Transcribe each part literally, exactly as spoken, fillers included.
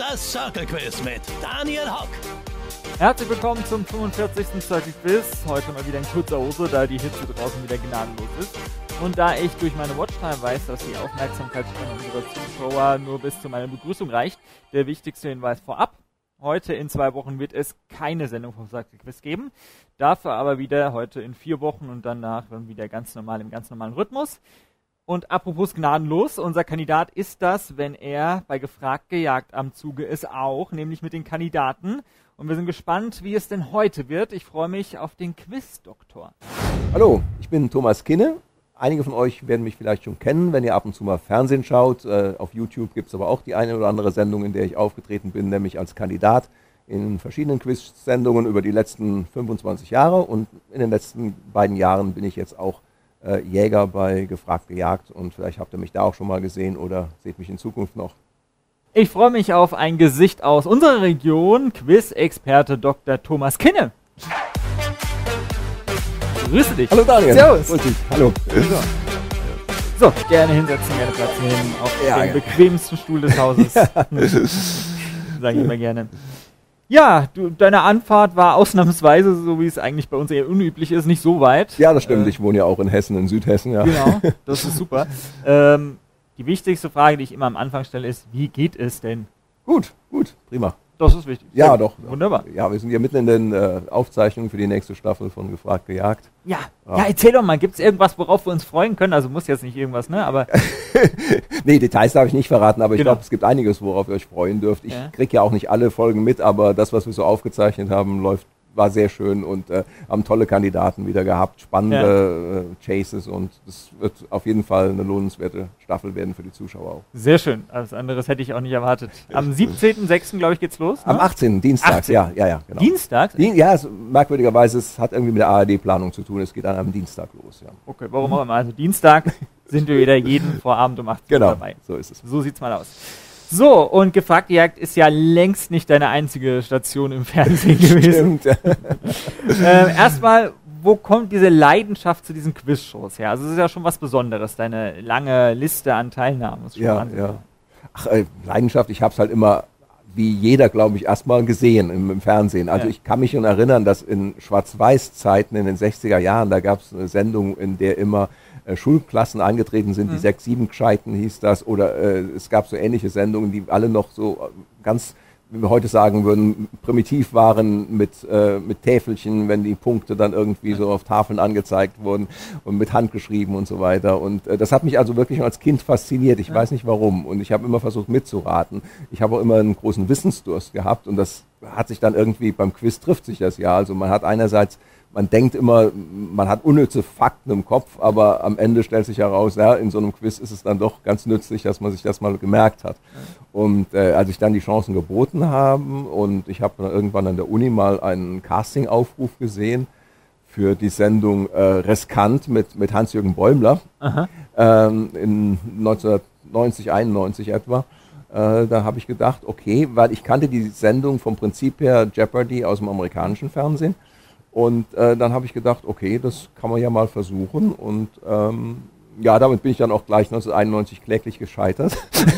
Das Circle Quiz mit Daniel Hock. Herzlich willkommen zum fünfundvierzigsten Circle Quiz. Heute mal wieder in kurzer Hose, da die Hitze draußen wieder gnadenlos ist. Und da ich durch meine Watchtime weiß, dass die Aufmerksamkeitsspanne unserer Zuschauer nur bis zu meiner Begrüßung reicht, der wichtigste Hinweis vorab. Heute in zwei Wochen wird es keine Sendung vom Circle Quiz geben. Dafür aber wieder heute in vier Wochen und danach dann wieder ganz normal im ganz normalen Rhythmus. Und apropos gnadenlos, unser Kandidat ist das, wenn er bei Gefragt gejagt am Zuge ist auch, nämlich mit den Kandidaten. Und wir sind gespannt, wie es denn heute wird. Ich freue mich auf den Quiz-Doktor. Hallo, ich bin Thomas Kinne. Einige von euch werden mich vielleicht schon kennen, wenn ihr ab und zu mal Fernsehen schaut. Äh, auf YouTube gibt es aber auch die eine oder andere Sendung, in der ich aufgetreten bin, nämlich als Kandidat in verschiedenen Quiz-Sendungen über die letzten fünfundzwanzig Jahre. Und in den letzten beiden Jahren bin ich jetzt auch äh, Jäger bei Gefragt gejagt. Und vielleicht habt ihr mich da auch schon mal gesehen oder seht mich in Zukunft noch. Ich freue mich auf ein Gesicht aus unserer Region, Quiz-Experte Doktor Thomas Kinne. Grüße dich. Hallo Daniel. Servus. Grüß dich. Hallo. So. so, gerne hinsetzen, gerne Platz nehmen auf ja, den ja. bequemsten Stuhl des Hauses. Ja. Sage ich immer gerne. Ja, du, deine Anfahrt war ausnahmsweise, so wie es eigentlich bei uns eher unüblich ist, nicht so weit. Ja, das stimmt. Äh, ich wohne ja auch in Hessen, in Südhessen. Ja. Genau, das ist super. ähm, die wichtigste Frage, die ich immer am Anfang stelle, ist, wie geht es denn? Gut, gut, prima. Das ist wichtig. Ja, doch. Wunderbar. Ja, wir sind ja mitten in den äh, Aufzeichnungen für die nächste Staffel von Gefragt gejagt. Ja, ja, ja, erzähl doch mal, gibt es irgendwas, worauf wir uns freuen können? Also muss jetzt nicht irgendwas, ne? Aber nee, Details darf ich nicht verraten, aber ich genau. glaube, es gibt einiges, worauf ihr euch freuen dürft. Ich ja. kriege ja auch nicht alle Folgen mit, aber das, was wir so aufgezeichnet haben, läuft, war sehr schön und äh, haben tolle Kandidaten wieder gehabt, spannende ja. äh, Chases und das wird auf jeden Fall eine lohnenswerte Staffel werden für die Zuschauer auch. Sehr schön, alles anderes hätte ich auch nicht erwartet. Am siebzehnten sechsten glaube ich, geht's los. Ne? Am achtzehnten Dienstags, achtzehnten ja, ja, ja, genau. Dienstags? Dien ja, es, merkwürdigerweise, es hat irgendwie mit der A R D-Planung zu tun, es geht dann am Dienstag los. Ja. Okay, warum auch immer, also Dienstag sind wir wieder jeden Vorabend um achtzehn Uhr genau, dabei. So ist es. So sieht's mal aus. So, und Gefragt gejagt ist ja längst nicht deine einzige Station im Fernsehen gewesen. Stimmt. ähm, erstmal, wo kommt diese Leidenschaft zu diesen Quizshows her? Also es ist ja schon was Besonderes, deine lange Liste an Teilnahmen. Ist schon ja, Wahnsinn. ja. Ach, äh, Leidenschaft, ich habe es halt immer, wie jeder, glaube ich, erstmal gesehen im, im Fernsehen. Also ja. ich kann mich schon erinnern, dass in Schwarz-Weiß-Zeiten in den sechziger Jahren, da gab es eine Sendung, in der immer äh, Schulklassen angetreten sind, mhm. die sechs, sieben Gescheiten hieß das, oder äh, es gab so ähnliche Sendungen, die alle noch so ganz, wie wir heute sagen würden, primitiv waren mit, äh, mit Täfelchen, wenn die Punkte dann irgendwie so auf Tafeln angezeigt wurden und mit Hand geschrieben und so weiter. Und äh, das hat mich also wirklich schon als Kind fasziniert. Ich ja. weiß nicht warum. Und ich habe immer versucht mitzuraten. Ich habe auch immer einen großen Wissensdurst gehabt und das hat sich dann irgendwie, beim Quiz trifft sich das ja. Also man hat einerseits, man denkt immer, man hat unnütze Fakten im Kopf, aber am Ende stellt sich heraus, ja, in so einem Quiz ist es dann doch ganz nützlich, dass man sich das mal gemerkt hat. Ja. Und äh, als ich dann die Chancen geboten haben und ich habe dann irgendwann an der Uni mal einen Casting-Aufruf gesehen für die Sendung äh, Riskant mit, mit Hans-Jürgen Bäumler ähm, in neunzehnhundertneunzig, einundneunzig etwa. Äh, da habe ich gedacht, okay, weil ich kannte die Sendung vom Prinzip her Jeopardy aus dem amerikanischen Fernsehen. Und äh, dann habe ich gedacht, okay, das kann man ja mal versuchen. Und ähm, ja, damit bin ich dann auch gleich neunzehnhunderteinundneunzig kläglich gescheitert.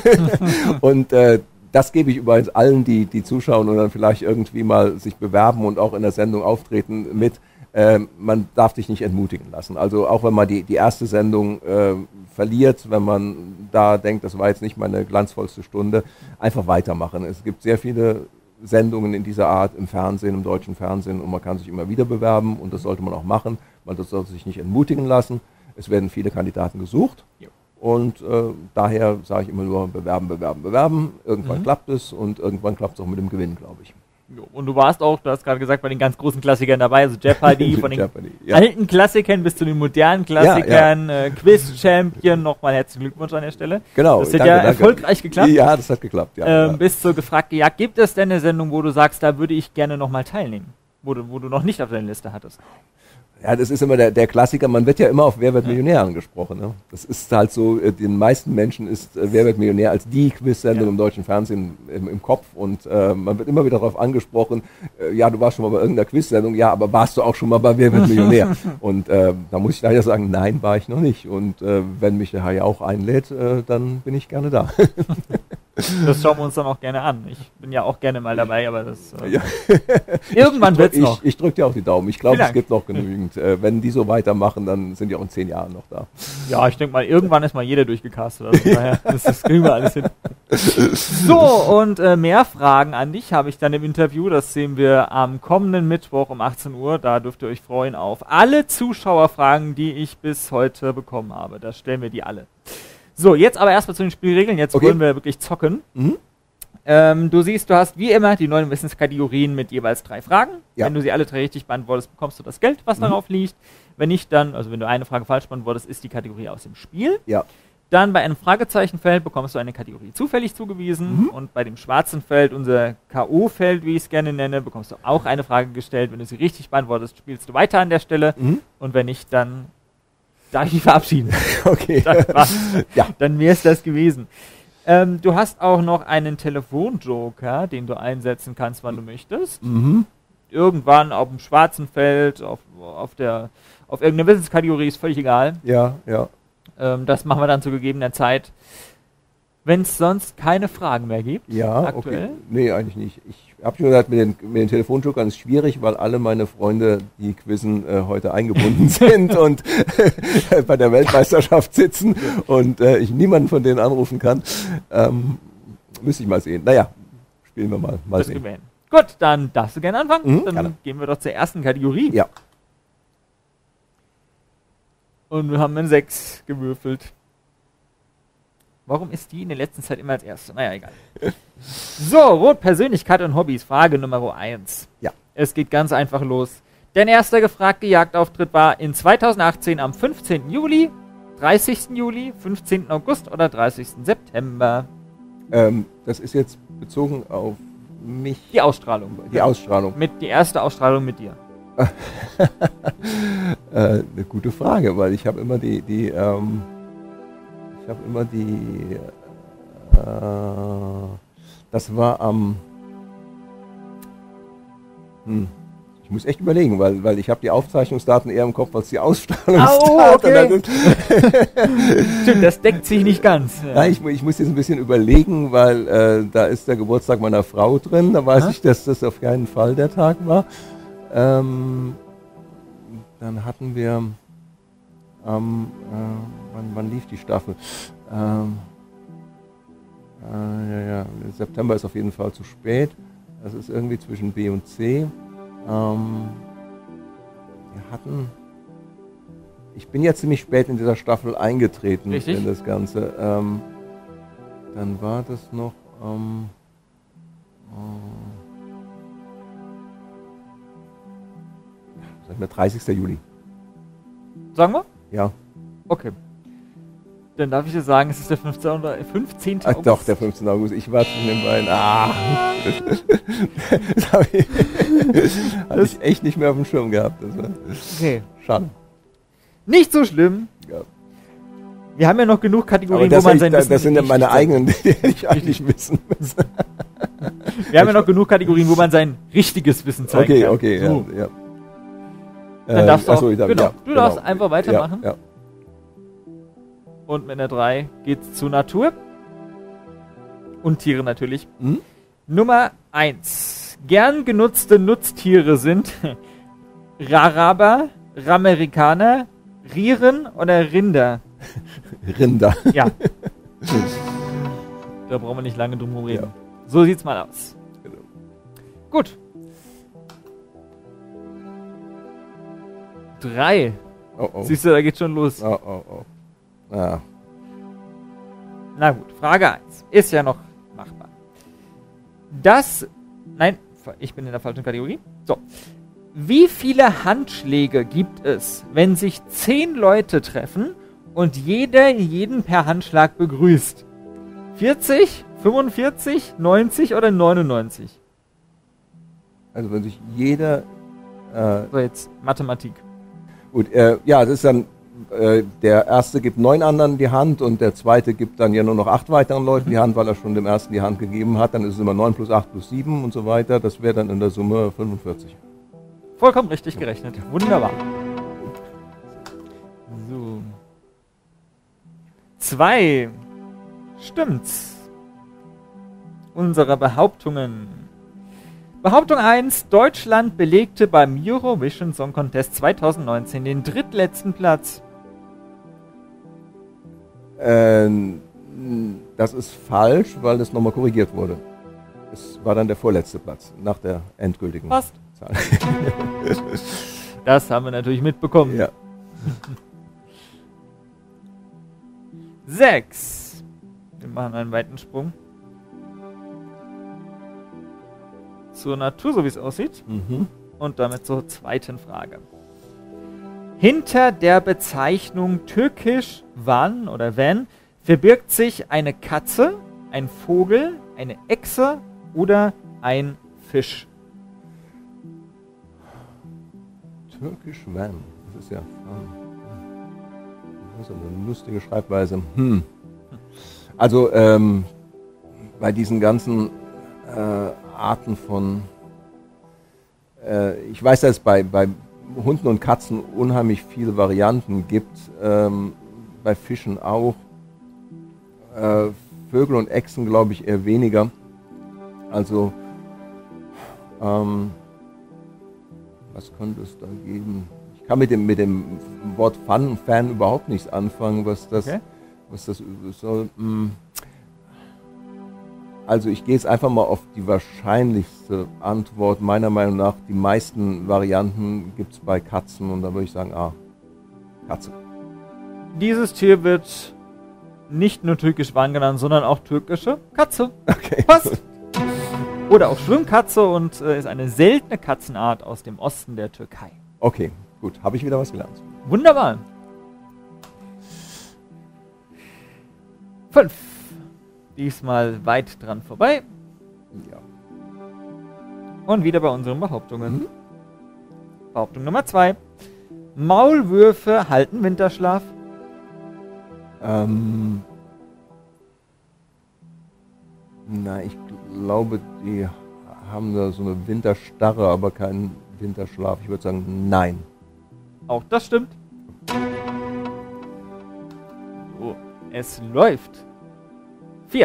Und äh, das gebe ich übrigens allen, die, die zuschauen und dann vielleicht irgendwie mal sich bewerben und auch in der Sendung auftreten mit. Äh, man darf sich nicht entmutigen lassen. Also auch wenn man die, die erste Sendung äh, verliert, wenn man da denkt, das war jetzt nicht meine glanzvollste Stunde, einfach weitermachen. Es gibt sehr viele Sendungen in dieser Art im Fernsehen, im deutschen Fernsehen und man kann sich immer wieder bewerben und das sollte man auch machen. Man sollte sich nicht entmutigen lassen. Es werden viele Kandidaten gesucht ja. und äh, daher sage ich immer nur bewerben, bewerben, bewerben. Irgendwann mhm. klappt es und irgendwann klappt es auch mit dem Gewinn, glaube ich. Und du warst auch, du hast gerade gesagt, bei den ganz großen Klassikern dabei, also Jeopardy, von den Jeopardy, ja. alten Klassikern bis zu den modernen Klassikern, ja, ja. äh, Quiz-Champion, nochmal herzlichen Glückwunsch an der Stelle. Genau. Das hat danke, ja danke. erfolgreich geklappt. Ja, das hat geklappt, ja. Ähm, ja. Bis zur Gefragt gejagt. Gibt es denn eine Sendung, wo du sagst, da würde ich gerne nochmal teilnehmen? Wo du, wo du noch nicht auf deiner Liste hattest? Ja, das ist immer der, der Klassiker. Man wird ja immer auf Wer wird Millionär angesprochen. Ne? Das ist halt so, äh, den meisten Menschen ist äh, Wer wird Millionär als die Quiz-Sendung ja. im deutschen Fernsehen im, im Kopf. Und äh, man wird immer wieder darauf angesprochen, äh, ja, du warst schon mal bei irgendeiner Quiz-Sendung, ja, aber warst du auch schon mal bei Wer wird Millionär? Und äh, da muss ich leider sagen, nein, war ich noch nicht. Und äh, wenn mich der Herr ja auch einlädt, äh, dann bin ich gerne da. Das schauen wir uns dann auch gerne an. Ich bin ja auch gerne mal dabei, aber das äh, Ja. irgendwann wird's ich, noch. Ich, ich drücke dir auch die Daumen. Ich glaube, Vielen es Dank. gibt noch genügend. Äh, wenn die so weitermachen, dann sind die auch in zehn Jahren noch da. Ja, ich denke mal, irgendwann ist mal jeder durchgecastet. Also von daher, das, das kriegen wir alles hin. So, und äh, mehr Fragen an dich habe ich dann im Interview. Das sehen wir am kommenden Mittwoch um achtzehn Uhr. Da dürft ihr euch freuen auf alle Zuschauerfragen, die ich bis heute bekommen habe. Da stellen wir die alle. So, jetzt aber erstmal zu den Spielregeln. Jetzt Okay. wollen wir wirklich zocken. Mhm. Ähm, du siehst, du hast wie immer die neun Wissenskategorien mit jeweils drei Fragen. Ja. Wenn du sie alle drei richtig beantwortest, bekommst du das Geld, was Mhm. darauf liegt. Wenn nicht, dann, also wenn du eine Frage falsch beantwortest, ist die Kategorie aus dem Spiel. Ja. Dann bei einem Fragezeichenfeld bekommst du eine Kategorie zufällig zugewiesen. Mhm. Und bei dem schwarzen Feld, unser K O-Feld, wie ich es gerne nenne, bekommst du auch eine Frage gestellt. Wenn du sie richtig beantwortest, spielst du weiter an der Stelle. Mhm. Und wenn nicht, dann darf ich mich verabschieden. Okay. Das war's. Ja. Dann wäre es das gewesen. Ähm, du hast auch noch einen Telefonjoker, den du einsetzen kannst, wann du möchtest. Mhm. Irgendwann auf dem schwarzen Feld, auf, auf, der, auf irgendeiner Wissenskategorie, ist völlig egal. Ja, ja. Ähm, das machen wir dann zu gegebener Zeit. Wenn es sonst keine Fragen mehr gibt, Ja, aktuell. okay. Nee, eigentlich nicht. Ich habe schon gesagt, mit den, mit den Telefonjokern ist schwierig, weil alle meine Freunde, die quizzen, äh, heute eingebunden sind und bei der Weltmeisterschaft sitzen und äh, ich niemanden von denen anrufen kann. Ähm, müsste ich mal sehen. Naja, spielen wir mal. Mal Das sehen. kriegen wir hin. Gut, dann darfst du gerne anfangen. Mhm, dann gerne. gehen wir doch zur ersten Kategorie. Ja. Und wir haben eine sechs gewürfelt. Warum ist die in der letzten Zeit immer als erste? Naja, egal. So, Rot, Persönlichkeit und Hobbys. Frage Nummer eins. Ja. Es geht ganz einfach los. Dein erster gefragte Jagdauftritt war in zweitausendachtzehn am fünfzehnten Juli, dreißigsten Juli, fünfzehnten August oder dreißigsten September. Ähm, das ist jetzt bezogen auf mich. Die Ausstrahlung. Die Ausstrahlung. Mit die erste Ausstrahlung mit dir. äh, eine gute Frage, weil ich habe immer die, die ähm, ich habe immer die, äh, das war am, hm, ich muss echt überlegen, weil, weil ich habe die Aufzeichnungsdaten eher im Kopf als die Ausstrahlungsdaten. Oh, okay. Das ist- Stimmt, das deckt sich nicht ganz. Ja. Ja, ich, mu- ich muss jetzt ein bisschen überlegen, weil äh, da ist der Geburtstag meiner Frau drin. Da weiß Aha. ich, dass das auf keinen Fall der Tag war. Ähm, dann hatten wir, ähm, äh, wann, wann lief die Staffel? Ähm, äh, ja, ja, September ist auf jeden Fall zu spät. Das ist irgendwie zwischen B und C. Ähm, wir hatten, ich bin ja ziemlich spät in dieser Staffel eingetreten Richtig. in das Ganze. Ähm, dann war das noch ähm, äh, sag ich mal dreißigsten Juli. Sagen wir? Ja, Okay. Dann darf ich dir sagen, es ist der fünfzehnte oder fünfzehnte Ach, August. doch, der fünfzehnten August. Ich war zwischen den beiden. Ah! Das habe ich, hab ich echt nicht mehr auf dem Schirm gehabt. Das war Okay. schade. Nicht so schlimm. Ja. Wir haben ja noch genug Aber Kategorien, das, wo man ich, sein das, Wissen das sind ja richtig meine zeigt. eigenen, die hätte ich eigentlich wissen müssen. Wir haben ja noch genug Kategorien, wo man sein richtiges Wissen zeigen Okay, kann. okay, So. ja. ja. Dann darfst du auch, achso, ich darf- genau, ja, du darfst genau. einfach weitermachen. Ja, ja. Und mit einer drei geht's zur Natur. Und Tiere natürlich. Hm? Nummer eins. Gern genutzte Nutztiere sind Raraber, Ramerikaner, Rieren oder Rinder. Rinder. Ja. Da brauchen wir nicht lange drum herum reden. Ja. So sieht's mal aus. Genau. Gut. Drei. Oh, oh. Siehst du, da geht's schon los. Oh, oh, oh. Ah. Na gut, Frage eins. Ist ja noch machbar. Das. Nein, ich bin in der falschen Kategorie. So. Wie viele Handschläge gibt es, wenn sich zehn Leute treffen und jeder jeden per Handschlag begrüßt? vierzig, fünfundvierzig, neunzig oder neunundneunzig? Also wenn sich jeder... Äh, So, jetzt Mathematik. gut, äh, ja, das ist dann... Äh, der erste gibt neun anderen die Hand und der zweite gibt dann ja nur noch acht weiteren Leuten die Hand, weil er schon dem ersten die Hand gegeben hat. Dann ist es immer neun plus acht plus sieben und so weiter. Das wäre dann in der Summe fünfundvierzig. Vollkommen richtig gerechnet. Wunderbar. So. Zwei. Stimmt's. unserer Behauptungen. Behauptung eins. Deutschland belegte beim Eurovision Song Contest zweitausendneunzehn den drittletzten Platz. Ähm, das ist falsch, weil das nochmal korrigiert wurde. Es war dann der vorletzte Platz nach der endgültigen Fast. Zahl. Das haben wir natürlich mitbekommen. Ja. sechs. Wir machen einen weiten Sprung. Zur Natur, so wie es aussieht. Mhm. Und damit zur zweiten Frage. Hinter der Bezeichnung türkisch Van oder Van verbirgt sich eine Katze, ein Vogel, eine Echse oder ein Fisch. Türkisch Van. Das ist ja das ist eine lustige Schreibweise. Hm. Also ähm, bei diesen ganzen äh, Arten von, äh, ich weiß, dass es bei, bei Hunden und Katzen unheimlich viele Varianten gibt, ähm, bei Fischen auch. Äh, Vögel und Echsen glaube ich eher weniger. Also, ähm, was könnte es da geben? Ich kann mit dem, mit dem Wort Fan, Fan überhaupt nichts anfangen, was das, Okay. was das soll. Also ich gehe jetzt einfach mal auf die wahrscheinlichste Antwort. Meiner Meinung nach, die meisten Varianten gibt es bei Katzen und da würde ich sagen, ah, Katze. Dieses Tier wird nicht nur türkisch Van genannt, sondern auch türkische Katze. Okay. Passt. Oder auch Schwimmkatze und äh, ist eine seltene Katzenart aus dem Osten der Türkei. Okay, gut, habe ich wieder was gelernt. Wunderbar. Fünf. Diesmal weit dran vorbei. Ja. Und wieder bei unseren Behauptungen. Mhm. Behauptung Nummer zwei. Maulwürfe halten Winterschlaf. Ähm, na, ich glaube, die haben da so eine Winterstarre, aber keinen Winterschlaf. Ich würde sagen, nein. Auch das stimmt. So, es läuft. Vier.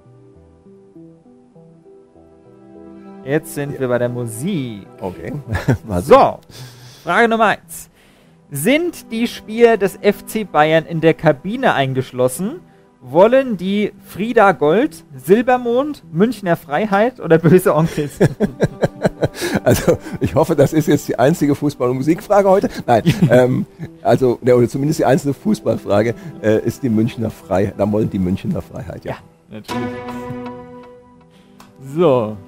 Jetzt sind Ja. wir bei der Musik. Okay. Mal sehen. So, Frage Nummer eins. Sind die Spieler des F C Bayern in der Kabine eingeschlossen? Wollen die Frieda Gold, Silbermond, Münchner Freiheit oder böse Onkels? Also, ich hoffe, das ist jetzt die einzige Fußball- und Musikfrage heute. Nein, ähm, also, ne, oder zumindest die einzige Fußballfrage äh, ist die Münchner Freiheit. Da wollen die Münchner Freiheit, ja. Ja, natürlich. So.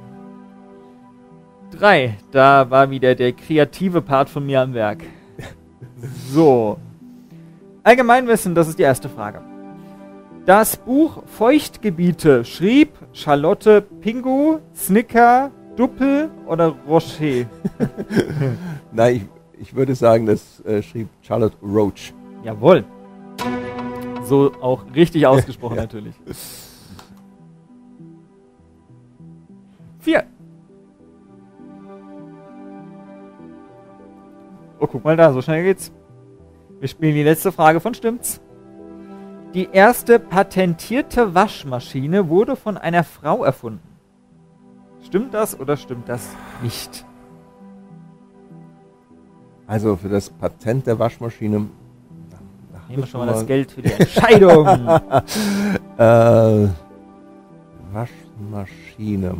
Drei. Da war wieder der kreative Part von mir am Werk. So. Allgemeinwissen, das ist die erste Frage. Das Buch Feuchtgebiete schrieb Charlotte Pingo, Snicker, Duppel oder Rocher? Nein, ich, ich würde sagen, das äh, schrieb Charlotte Roach. Jawohl. So auch richtig ausgesprochen Ja. natürlich. Vier. Oh, guck mal da, so schnell geht's. Wir spielen die letzte Frage von Stimmt's. Die erste patentierte Waschmaschine wurde von einer Frau erfunden. Stimmt das oder stimmt das nicht? Also für das Patent der Waschmaschine. Nehmen wir schon mal das Geld für die Entscheidung. Äh, Waschmaschine.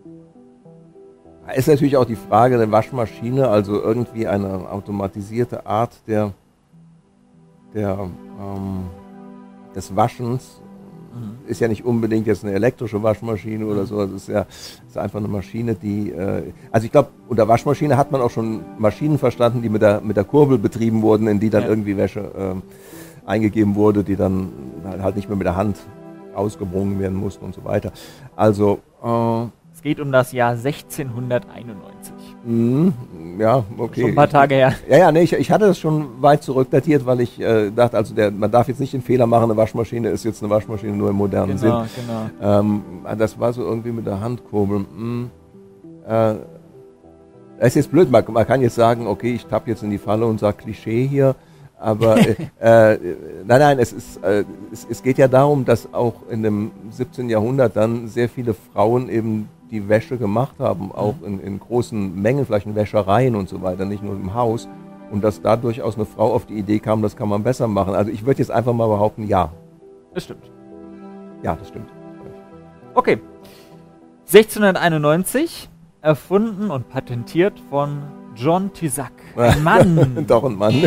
Ist natürlich auch die Frage der Waschmaschine, also irgendwie eine automatisierte Art der, der ähm, des Waschens. Mhm. Ist ja nicht unbedingt jetzt eine elektrische Waschmaschine oder so, es ist ja ist einfach eine Maschine, die, äh, also ich glaube, unter Waschmaschine hat man auch schon Maschinen verstanden, die mit der, mit der Kurbel betrieben wurden, in die dann Ja. irgendwie Wäsche äh, eingegeben wurde, die dann halt nicht mehr mit der Hand ausgebrungen werden mussten und so weiter. Also, äh, Es geht um das Jahr sechzehnhunderteinundneunzig. mh, ja, okay. Schon ein paar Tage her. Ja, ja, nee, ich, ich hatte das schon weit zurückdatiert, weil ich äh, dachte, also der, man darf jetzt nicht den Fehler machen, eine Waschmaschine ist jetzt eine Waschmaschine nur im modernen Genau, Sinn. genau. Ähm, das war so irgendwie mit der Handkurbel. Hm, äh, das ist jetzt blöd, man, man kann jetzt sagen, okay, ich tappe jetzt in die Falle und sage Klischee hier, Aber äh, äh, nein, nein, es, ist, äh, es, es geht ja darum, dass auch in dem siebzehnten Jahrhundert dann sehr viele Frauen eben die Wäsche gemacht haben, auch in, in großen Mengen, vielleicht in Wäschereien und so weiter, nicht nur im Haus. Und dass da durchaus eine Frau auf die Idee kam, das kann man besser machen. Also ich würde jetzt einfach mal behaupten, ja. Das stimmt. Ja, das stimmt. Okay. sechzehnhunderteinundneunzig, erfunden und patentiert von John Tisack. Ein Mann. Doch, ein Mann.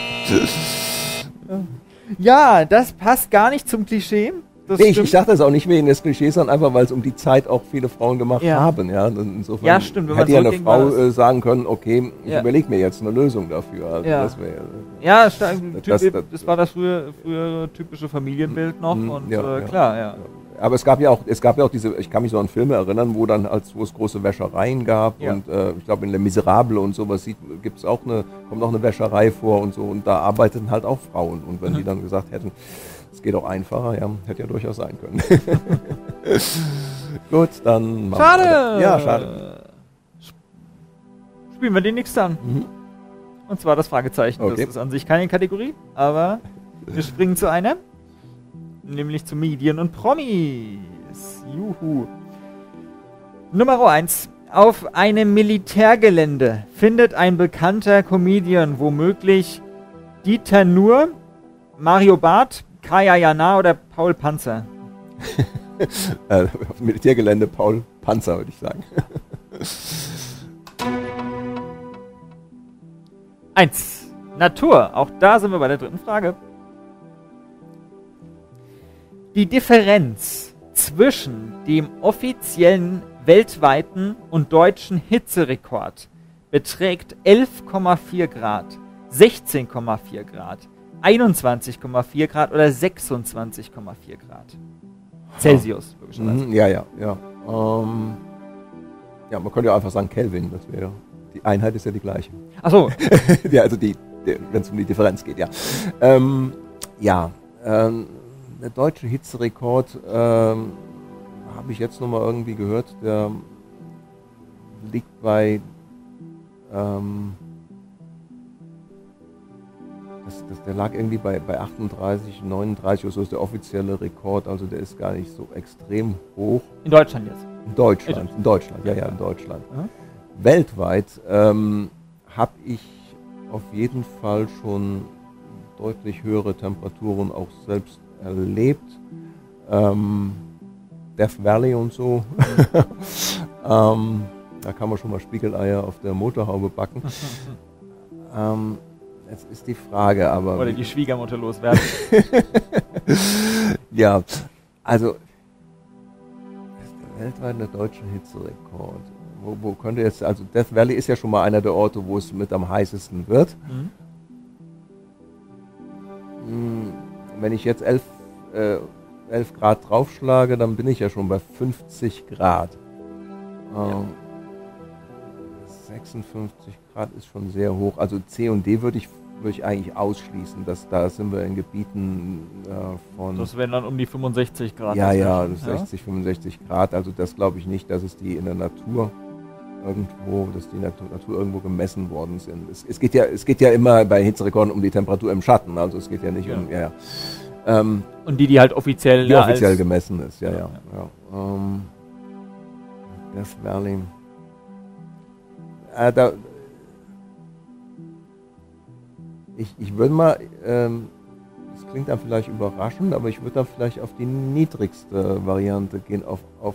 Ja, das passt gar nicht zum Klischee. Das Nee, ich, stimmt. ich dachte das auch nicht wegen des Klischees, sondern einfach, weil es um die Zeit auch viele Frauen gemacht Ja. haben. Ja, insofern Ja, stimmt, wenn man hätte ja eine zurückdenkt, war Frau das- äh, sagen können, okay, ich Ja. überlege mir jetzt eine Lösung dafür. Also Ja. das, wär, Ja, stark, Das- typ, das- das war das frühere, frühere typische Familienbild noch Mhm, und ja, äh, ja. klar, ja. aber es gab ja auch, es gab ja auch diese, ich kann mich so an Filme erinnern, wo dann als wo es große Wäschereien gab Ja. und äh, ich glaube in Les Miserables und sowas gibt es auch eine, kommt auch eine Wäscherei vor und so und da arbeiteten halt auch Frauen und wenn Mhm. die dann gesagt hätten, es geht auch einfacher, ja, hätte ja durchaus sein können. Gut, dann machen wir Schade! weiter. Ja, schade. Spielen wir den nächsten an. Mhm. Und zwar das Fragezeichen. Okay. Das ist an sich keine Kategorie, aber wir springen zu einer. Nämlich zu Medien und Promis. Juhu. Nummer eins. Auf einem Militärgelände findet ein bekannter Comedian womöglich Dieter Nuhr, Mario Barth, Kaya Jana oder Paul Panzer. Äh, auf dem Militärgelände Paul Panzer, würde ich sagen. Eins. Natur. Auch da sind wir bei der dritten Frage. Die Differenz zwischen dem offiziellen weltweiten und deutschen Hitzerekord beträgt elf Komma vier Grad, sechzehn Komma vier Grad, einundzwanzig Komma vier Grad oder sechsundzwanzig Komma vier Grad. Celsius, logischerweise. Mhm, ja, ja, ja. Ähm, ja, man könnte ja einfach sagen Kelvin, das wäre, die Einheit ist ja die gleiche. Achso, Ja, also die, wenn es um die Differenz geht, ja. Ähm, ja, ähm, der deutsche Hitzerekord, ähm, habe ich jetzt nochmal irgendwie gehört, der liegt bei, ähm, das, das, der lag irgendwie bei, bei achtunddreißig, neununddreißig oder so ist der offizielle Rekord, also der ist gar nicht so extrem hoch. in Deutschland jetzt. In Deutschland, in Deutschland, ja, ja, in Deutschland. Mhm. Weltweit ähm, habe ich auf jeden Fall schon deutlich höhere Temperaturen auch selbst erlebt. Ähm, Death Valley und so. ähm, da kann man schon mal Spiegeleier auf der Motorhaube backen. ähm, jetzt ist die Frage, aber... Oder die Schwiegermutter loswerden. Ja, also weltweit der deutsche Hitzerekord. Wo, wo könnte jetzt, also Death Valley ist ja schon mal einer der Orte, wo es mit am heißesten wird. Mhm. Hm, Wenn ich jetzt elf, äh, elf Grad draufschlage, dann bin ich ja schon bei fünfzig Grad. Ähm, sechsundfünfzig Grad ist schon sehr hoch. Also C und D würde ich, würde ich eigentlich ausschließen. Dass, da sind wir in Gebieten äh, von... Das wären dann um die fünfundsechzig Grad. Ja, ja, dazwischen, das sechzig, fünfundsechzig Grad. Also das glaube ich nicht, dass es die in der Natur irgendwo, dass die Natur, Natur irgendwo gemessen worden sind. Es, es, geht ja, es geht ja immer bei Hitzerekorden um die Temperatur im Schatten. Also es geht ja nicht Ja. um... Ja, ja. Ähm, Und die, die halt offiziell... die ja, offiziell als- gemessen ist, ja, ja. Ja, ja. Ähm, Death Valley. Äh, da, ich ich würde mal, ähm, das klingt dann vielleicht überraschend, aber ich würde dann vielleicht auf die niedrigste Variante gehen, auf, auf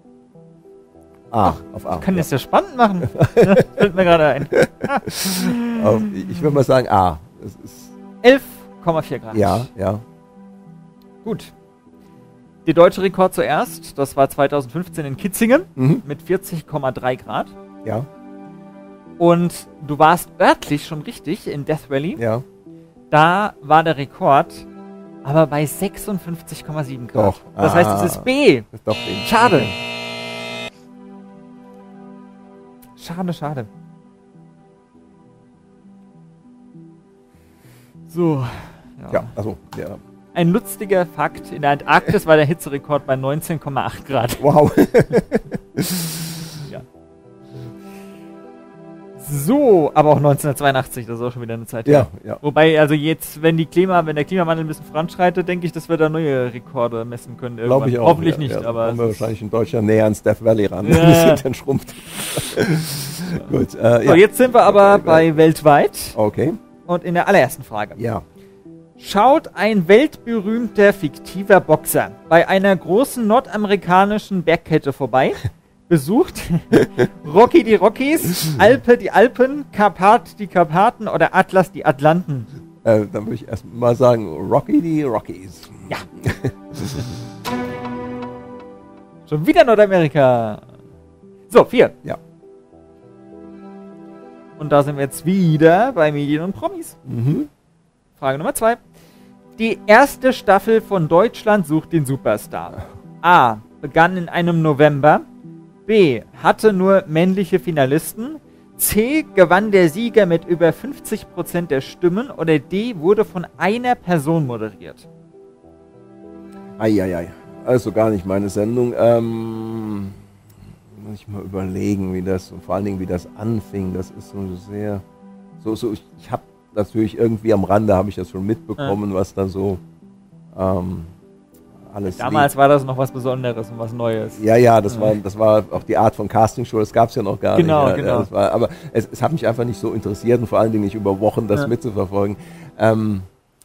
A. Auf A. Ich kann ja. das ja spannend machen. Fällt mir gerade ein. Auf, ich würde mal sagen A. Das ist, elf Komma vier Grad. ja, ja. Gut. Der deutsche Rekord zuerst, das war zweitausendfünfzehn in Kitzingen Mhm. mit vierzig Komma drei Grad. Ja, Und du warst örtlich schon richtig in Death Valley. ja. Da war der Rekord aber bei sechsundfünfzig Komma sieben Grad. Doch. Das Ah. heißt, es ist B. Das ist doch den. Schade. Schade, schade. So. Ja, also, ja. Ein lustiger Fakt, in der Antarktis war der Hitzerekord bei neunzehn Komma acht Grad. Wow. Ja. So, aber auch neunzehnhundertzweiundachtzig, das ist auch schon wieder eine Zeit Ja, her. ja. Wobei, also jetzt, wenn die Klima, wenn der Klimawandel ein bisschen voranschreitet, denke ich, dass wir da neue Rekorde messen können. Glaube ich auch. Hoffentlich ja, nicht, ja, aber. kommen wir wahrscheinlich in Deutschland näher ans Death Valley ran. Ja. Ein bisschen dann schrumpft. Gut. Äh, So, ja. jetzt sind wir aber bei weltweit Okay. und in der allerersten Frage. Ja. Schaut ein weltberühmter fiktiver Boxer bei einer großen nordamerikanischen Bergkette vorbei, besucht Rocky die Rockies, Alpe die Alpen, Karpat die Karpaten oder Atlas die Atlanten? Äh, dann würde ich erst mal sagen, Rocky die Rockies. Ja. Schon wieder Nordamerika. So, vier. Ja. Und da sind wir jetzt wieder bei Medien und Promis. Mhm. Frage Nummer zwei. Die erste Staffel von Deutschland sucht den Superstar. A. Begann in einem November. B. Hatte nur männliche Finalisten. C. Gewann der Sieger mit über fünfzig Prozent der Stimmen. Oder D. Wurde von einer Person moderiert. Eieiei. Also gar nicht meine Sendung. Ähm, muss ich mal überlegen, wie das, und vor allen Dingen, wie das anfing. Das ist so sehr, so, so, ich, ich habe natürlich irgendwie am Rande, habe ich das schon mitbekommen, ja. was da so ähm, alles Damals liegt. war das noch was Besonderes und was Neues. Ja, ja, das, Ja. War, das war auch die Art von Castingshow, das gab es ja noch gar Genau, nicht. Ja, genau. ja, das war, aber es, es hat mich einfach nicht so interessiert und vor allen Dingen nicht über Wochen das Ja. mitzuverfolgen. Ähm,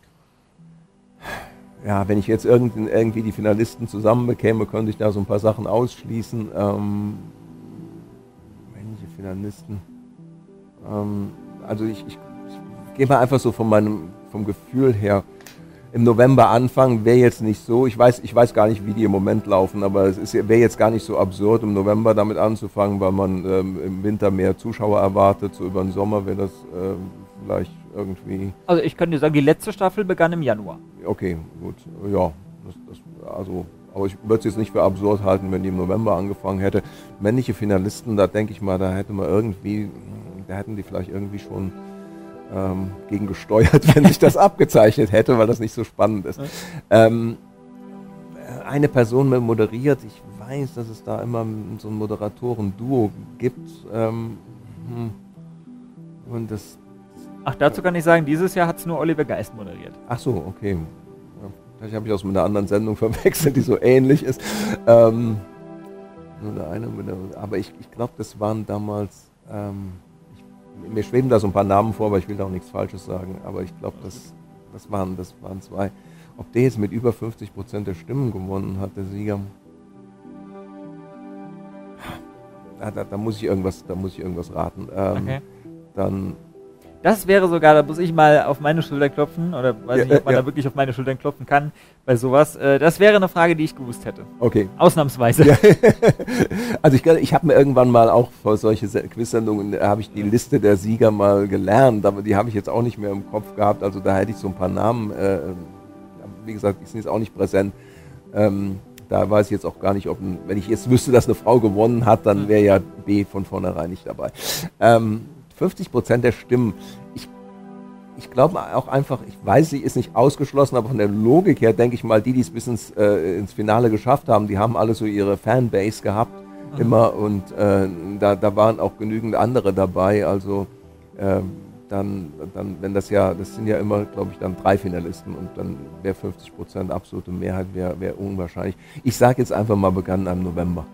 ja, wenn ich jetzt irgendwie, irgendwie die Finalisten zusammenbekäme, könnte ich da so ein paar Sachen ausschließen. Ähm, männliche Finalisten. Ähm, also ich, ich, ich gehe mal einfach so von meinem, vom Gefühl her, im November anfangen wäre jetzt nicht so, ich weiß, ich weiß gar nicht, wie die im Moment laufen, aber es wäre jetzt gar nicht so absurd, im November damit anzufangen, weil man ähm, im Winter mehr Zuschauer erwartet, so über den Sommer wäre das ähm, vielleicht irgendwie... Also ich könnte dir sagen, die letzte Staffel begann im Januar. Okay, gut, ja, das, das, also, aber ich würde es jetzt nicht für absurd halten, wenn die im November angefangen hätte. Männliche Finalisten, da denke ich mal, da hätte man irgendwie, da hätten die vielleicht irgendwie schon ähm, gegen gesteuert, wenn sich das abgezeichnet hätte, weil das nicht so spannend ist. Ja. Ähm, eine Person moderiert, ich weiß, dass es da immer so ein Moderatoren-Duo gibt. Ähm, und das Ach, dazu kann ich sagen, dieses Jahr hat es nur Oliver Geist moderiert. Ach so, okay. Ja, vielleicht habe ich das mit einer anderen Sendung verwechselt, die so ähnlich ist. Ähm, nur eine, eine, aber ich, ich glaube, das waren damals, ähm, ich, mir schweben da so ein paar Namen vor, aber ich will da auch nichts Falsches sagen. Aber ich glaube, das, das, waren, das waren zwei. Ob der jetzt mit über fünfzig Prozent der Stimmen gewonnen hat, der Sieger, da, da, da muss ich irgendwas, da muss ich irgendwas raten. Ähm, Okay. Dann Das wäre sogar, da muss ich mal auf meine Schulter klopfen, oder weiß Ja, nicht, ob man ja. da wirklich auf meine Schultern klopfen kann, bei sowas. Äh, das wäre eine Frage, die ich gewusst hätte. okay. Ausnahmsweise. Ja. Also ich, ich habe mir irgendwann mal auch vor solche Se- Quiz-Sendungen, da habe ich die Liste der Sieger mal gelernt, aber die habe ich jetzt auch nicht mehr im Kopf gehabt. Also da hätte ich so ein paar Namen, äh, wie gesagt, die sind jetzt auch nicht präsent. Ähm, da weiß ich jetzt auch gar nicht, ob, ein, wenn ich jetzt wüsste, dass eine Frau gewonnen hat, dann wäre ja B von vornherein nicht dabei. Ähm, fünfzig Prozent der Stimmen. Ich, ich glaube auch einfach, ich weiß, sie ist nicht ausgeschlossen, aber von der Logik her denke ich mal, die, die es bis ins, äh, ins Finale geschafft haben, die haben alle so ihre Fanbase gehabt, mhm. immer, und äh, da, da waren auch genügend andere dabei, also äh, dann, dann, wenn das ja, das sind ja immer, glaube ich, dann drei Finalisten und dann wäre fünfzig Prozent absolute Mehrheit, wäre wär unwahrscheinlich. Ich sage jetzt einfach mal, begann im November.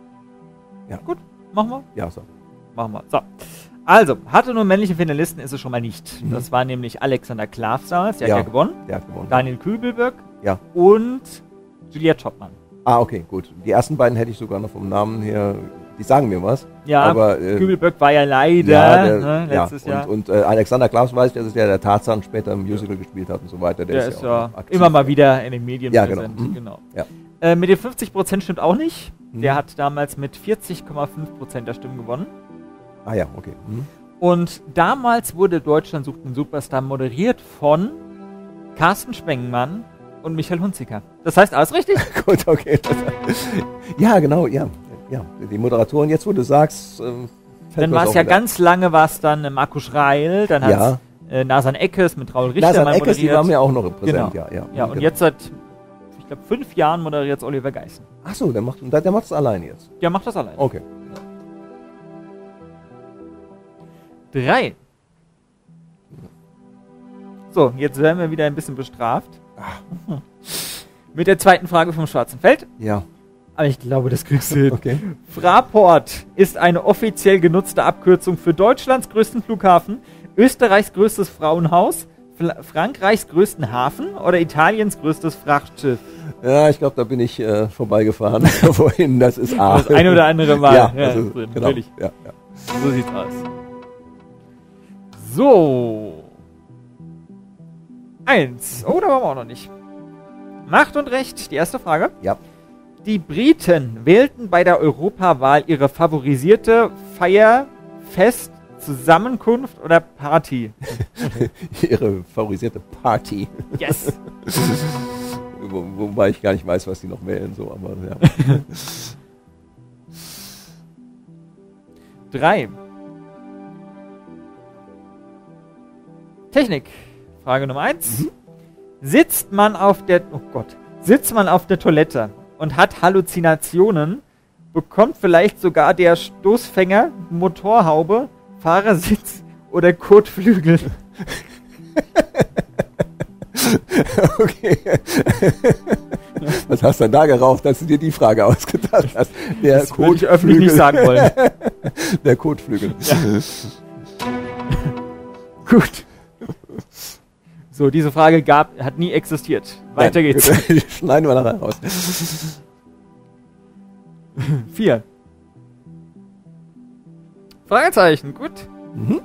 Ja. Gut, machen wir. Ja, so. Machen wir. So. Also, hatte nur männliche Finalisten, ist es schon mal nicht. Mhm. Das war nämlich Alexander Klavs damals, der Ja. hat ja gewonnen. Der hat gewonnen. Daniel Kübelberg Ja. und Julia Schoppmann. Ah, okay, gut. Die ersten beiden hätte ich sogar noch vom Namen her, die sagen mir was. Ja, aber äh, Kübelberg war ja leider ja, der, ne, letztes ja, Jahr. Und, und äh, Alexander Klaus weiß, das ist ja der Tarzan später im Musical gespielt hat und so weiter. Der, ist ja, auch aktiv. immer mal wieder in den Medien Ja, präsent. genau. Mhm. Genau. Ja. Äh, mit den fünfzig Prozent stimmt auch nicht. Mhm. Der hat damals mit vierzig Komma fünf Prozent der Stimmen gewonnen. Ah ja, okay. Mhm. Und damals wurde Deutschland sucht den Superstar moderiert von Carsten Spengmann und Michael Hunziker. Das heißt, alles richtig. Gut, okay. Ja, genau, ja. ja. Die Moderatoren, jetzt wo du sagst, ähm, fällt Dann mir's war es auch ja wieder- ganz lange war's dann äh, Markus Schreil, dann hat Ja. äh, Nasan Eckes mit Raul Richter Nasan mal Eckes, die moderiert. waren mir auch noch präsent, Genau. ja. Ja, ja, und genau. jetzt seit, ich glaube, fünf Jahren moderiert Oliver Geißen. Ach so, der macht der macht es allein jetzt. Der macht das allein. Okay. Drei. So, jetzt werden wir wieder ein bisschen bestraft. Mit der zweiten Frage vom Schwarzen Feld. Ja. Aber ich glaube, das kriegst du hin. Okay. Fraport ist eine offiziell genutzte Abkürzung für Deutschlands größten Flughafen, Österreichs größtes Frauenhaus, Fl- Frankreichs größten Hafen oder Italiens größtes Frachtschiff? Ja, ich glaube, da bin ich äh, vorbeigefahren. Wohin? Das ist A. Das eine oder andere Mal. Ja, Ja, also, drin, genau. natürlich. Ja, ja. So sieht's aus. So. Eins. Oh, da waren wir auch noch nicht. Macht und Recht, die erste Frage. Ja. Die Briten wählten bei der Europawahl ihre favorisierte Feier, Fest, Zusammenkunft oder Party? Ihre favorisierte Party. Yes! Wo, wobei ich gar nicht weiß, was die noch wählen, so, aber ja. Drei. Technik. Frage Nummer eins. Mhm. Sitzt man auf der, oh Gott, sitzt man auf der Toilette und hat Halluzinationen, bekommt vielleicht sogar der Stoßfänger, Motorhaube, Fahrersitz oder Kotflügel? Okay. Was hast du denn da geraucht, dass du dir die Frage ausgedacht hast? Der Das würde ich öffentlich nicht sagen wollen. Der Kotflügel. Ja. Gut. So, diese Frage gab, hat nie existiert. Weiter Nein, geht's. Schneiden wir nachher raus. Vier. Fragezeichen, gut. Mhm.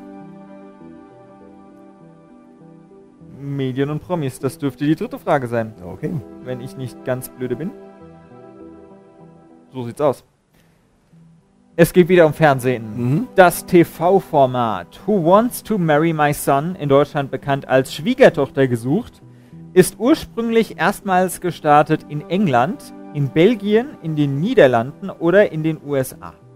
Medien und Promis, das dürfte die dritte Frage sein, Okay. wenn ich nicht ganz blöde bin. So sieht's aus. Es geht wieder um Fernsehen. Mhm. Das T V-Format Who Wants to Marry My Son, in Deutschland bekannt als Schwiegertochter gesucht, ist ursprünglich erstmals gestartet in England, in Belgien, in den Niederlanden oder in den U S A.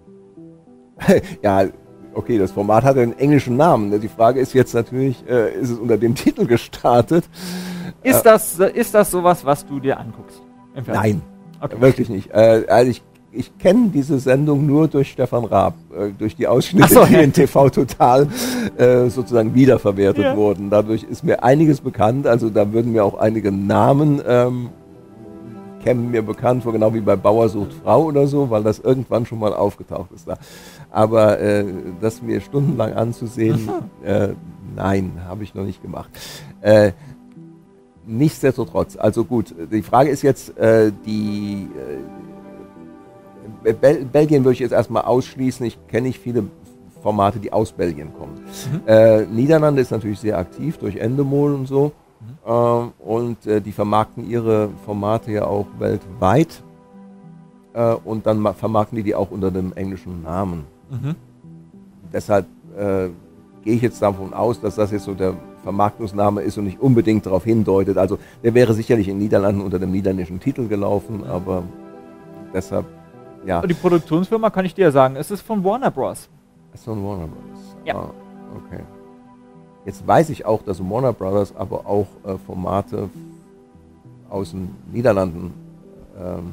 Ja, okay, das Format hat einen englischen Namen. Die Frage ist jetzt natürlich, äh, ist es unter dem Titel gestartet? Ist, Äh, das, ist das sowas, was du dir anguckst? Im Fernsehen? Nein, Okay. wirklich nicht. Äh, also ich, ich kenne diese Sendung nur durch Stefan Raab, äh, durch die Ausschnitte, Ach so, die ja. in T V Total äh, sozusagen wiederverwertet Ja. wurden. Dadurch ist mir einiges bekannt. Also da würden mir auch einige Namen ähm, kämen mir bekannt vor, genau wie bei Bauer sucht Frau oder so, weil das irgendwann schon mal aufgetaucht ist da. Aber äh, das mir stundenlang anzusehen, äh, nein, habe ich noch nicht gemacht. Äh, nichtsdestotrotz, also gut, die Frage ist jetzt, äh, die äh, Bel Belgien würde ich jetzt erstmal ausschließen, ich kenne nicht viele Formate, die aus Belgien kommen. Mhm. Äh, Niederlande ist natürlich sehr aktiv durch Endemol und so. Ähm, und äh, die vermarkten ihre Formate ja auch weltweit äh, und dann ma- vermarkten die die auch unter dem englischen Namen. Mhm. Deshalb äh, gehe ich jetzt davon aus, dass das jetzt so der Vermarktungsname ist und nicht unbedingt darauf hindeutet. Also der wäre sicherlich in den Niederlanden unter dem niederländischen Titel gelaufen, aber deshalb, ja. Und die Produktionsfirma kann ich dir sagen, es ist von Warner Bros. Das ist von Warner Brothers. Ja. Ah, okay. Jetzt weiß ich auch, dass Warner Brothers aber auch äh, Formate aus den Niederlanden ähm,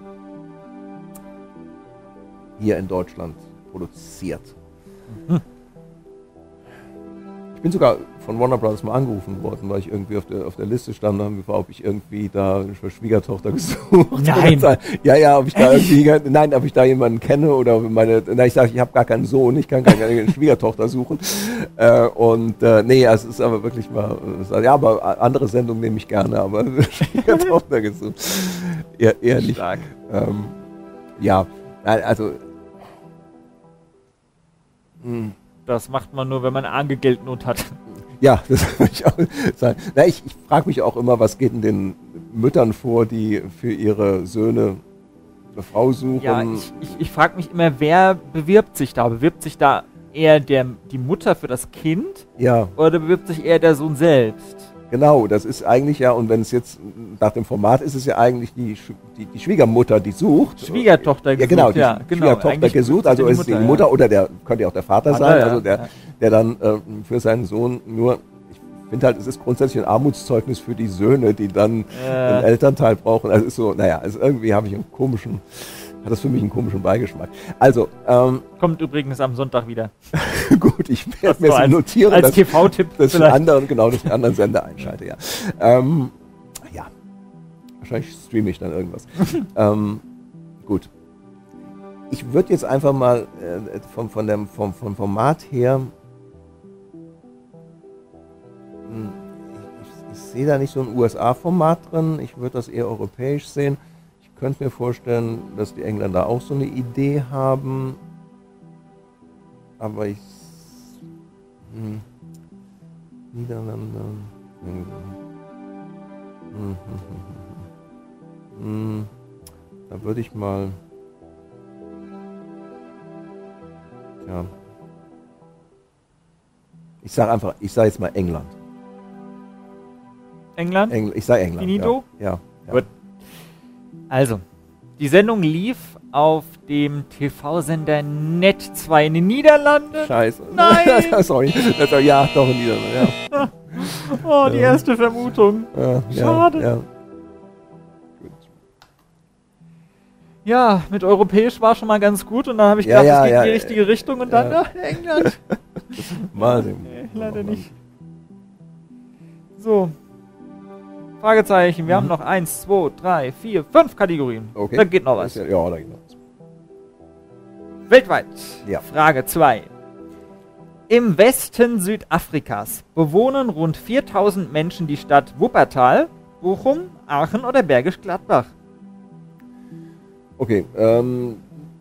hier in Deutschland produziert. Mhm. Ich bin sogar von Warner Brothers mal angerufen worden, weil ich irgendwie auf der, auf der Liste stand, haben gefragt, ob ich irgendwie da eine Schwiegertochter gesucht. Nein. Ja, ja, ob ich da irgendwie, nein, ob ich da jemanden kenne oder meine, na, ich sage, ich habe gar keinen Sohn, ich kann keine Schwiegertochter suchen. Äh, und äh, nee, es ist aber wirklich mal, äh, ja, aber andere Sendungen nehme ich gerne, aber Schwiegertochter gesucht. Eher, eher nicht. Stark. Ähm, ja, nein, also mh. Das macht man nur, wenn man Angegeldnot hat. Ja, das würde ich auch sagen. Na, ich ich frage mich auch immer, was geht denn den Müttern vor, die für ihre Söhne eine Frau suchen? Ja, ich, ich, ich frage mich immer, wer bewirbt sich da? Bewirbt sich da eher der, die Mutter für das Kind Ja, oder bewirbt sich eher der Sohn selbst? genau, das ist eigentlich ja, und wenn es jetzt nach dem Format ist es ja eigentlich die, Sch- die, die Schwiegermutter, die sucht. Schwiegertochter Ja, gesucht. genau, die ja, genau. Schwiegertochter Eigentlich gesucht, bewirbt also sich ist es die Mutter ja. oder der, könnte ja auch der Vater Vater, sein, ja, also der, ja. der dann äh, für seinen Sohn nur, ich finde halt, es ist grundsätzlich ein Armutszeugnis für die Söhne, die dann Äh. einen Elternteil brauchen, also ist so, naja, also irgendwie habe ich einen komischen hat das für mich einen komischen Beigeschmack. Also, ähm, Kommt übrigens am Sonntag wieder. gut, ich werde mir so so als, notieren, als dass, T V-Tipp dass ich einen anderen, genau, dass ich einen anderen Sender einschalte, ja. Ähm, ja, wahrscheinlich streame ich dann irgendwas. ähm, gut. Ich würde jetzt einfach mal äh, vom, von dem, vom, vom Format her, mh, ich, ich sehe da nicht so ein U S A-Format drin, ich würde das eher europäisch sehen. Ich könnte mir vorstellen, dass die Engländer auch so eine Idee haben, aber ich... Hm, Niederlande... Hm, hm, hm, hm, da würde ich mal... Ja. Ich sage einfach, ich sage jetzt mal England. England? Engl ich sage England. Finito? Ja. Ja, ja. Gut. Also, die Sendung lief auf dem T V-Sender Net zwei in den Niederlanden. Scheiße. Nein! Sorry. Ja, doch in Niederlanden. Ja. Oh, die erste Vermutung. Ja, Schade. Ja, ja. Ja, mit europäisch war schon mal ganz gut und dann habe ich Ja, gedacht, ja, es geht ja, in die ja. richtige Richtung und dann Ja. ja. England. Mal sehen. Nee, leider nicht. So. Fragezeichen, wir Mhm. haben noch eins, zwei, drei, vier, fünf Kategorien. Okay. Da geht noch was. Ja, ja, da geht noch was. Weltweit. Ja. Frage zwei. Im Westen Südafrikas bewohnen rund viertausend Menschen die Stadt Wuppertal, Bochum, Aachen oder Bergisch Gladbach. Okay, ähm,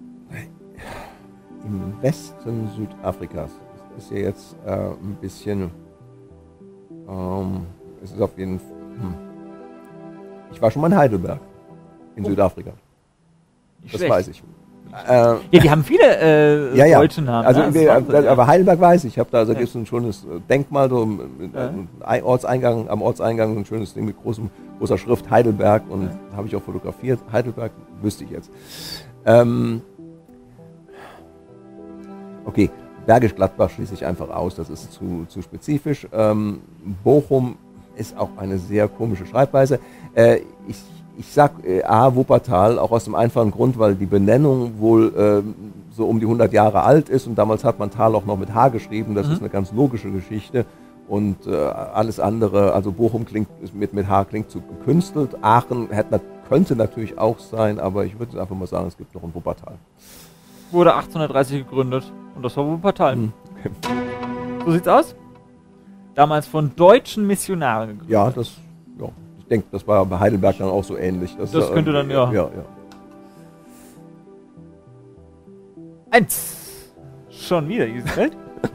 im Westen Südafrikas. Das ist ja jetzt äh, ein bisschen, ähm, es ist auf jeden Fall, hm. Ich war schon mal in Heidelberg, in Oh. Südafrika. Nicht Das schlecht. weiß ich. Äh, Ja, die haben viele äh, ja, ja. deutsche Namen. Also, ne? Das wir, ist Wahnsinn, ja. aber Heidelberg weiß ich. Ich habe da, also Ja. gibt es ein schönes Denkmal, so im, im, Ja. im Ortseingang, am Ortseingang ein schönes Ding mit großem, großer Schrift Heidelberg und Ja. habe ich auch fotografiert. Heidelberg wüsste ich jetzt. Ähm, okay, Bergisch Gladbach schließe ich einfach aus, das ist zu, zu spezifisch. Ähm, Bochum ist auch eine sehr komische Schreibweise. Äh, ich Ich sag äh, A, Wuppertal, auch aus dem einfachen Grund, weil die Benennung wohl ähm, so um die hundert Jahre alt ist und damals hat man Tal auch noch mit H geschrieben, das Mhm. ist eine ganz logische Geschichte und äh, alles andere, also Bochum klingt mit, mit H klingt zu gekünstelt, Aachen hätte, könnte natürlich auch sein, aber ich würde einfach mal sagen, es gibt noch ein Wuppertal. Wurde achtzehnhundertdreißig gegründet und das war Wuppertal. Hm, okay. So sieht's aus? Damals von deutschen Missionaren gegründet. Ja, das, ja, ich denke, das war bei Heidelberg dann auch so ähnlich. Das könnte dann, ja. ja, ja. Eins. Schon wieder dieses Feld.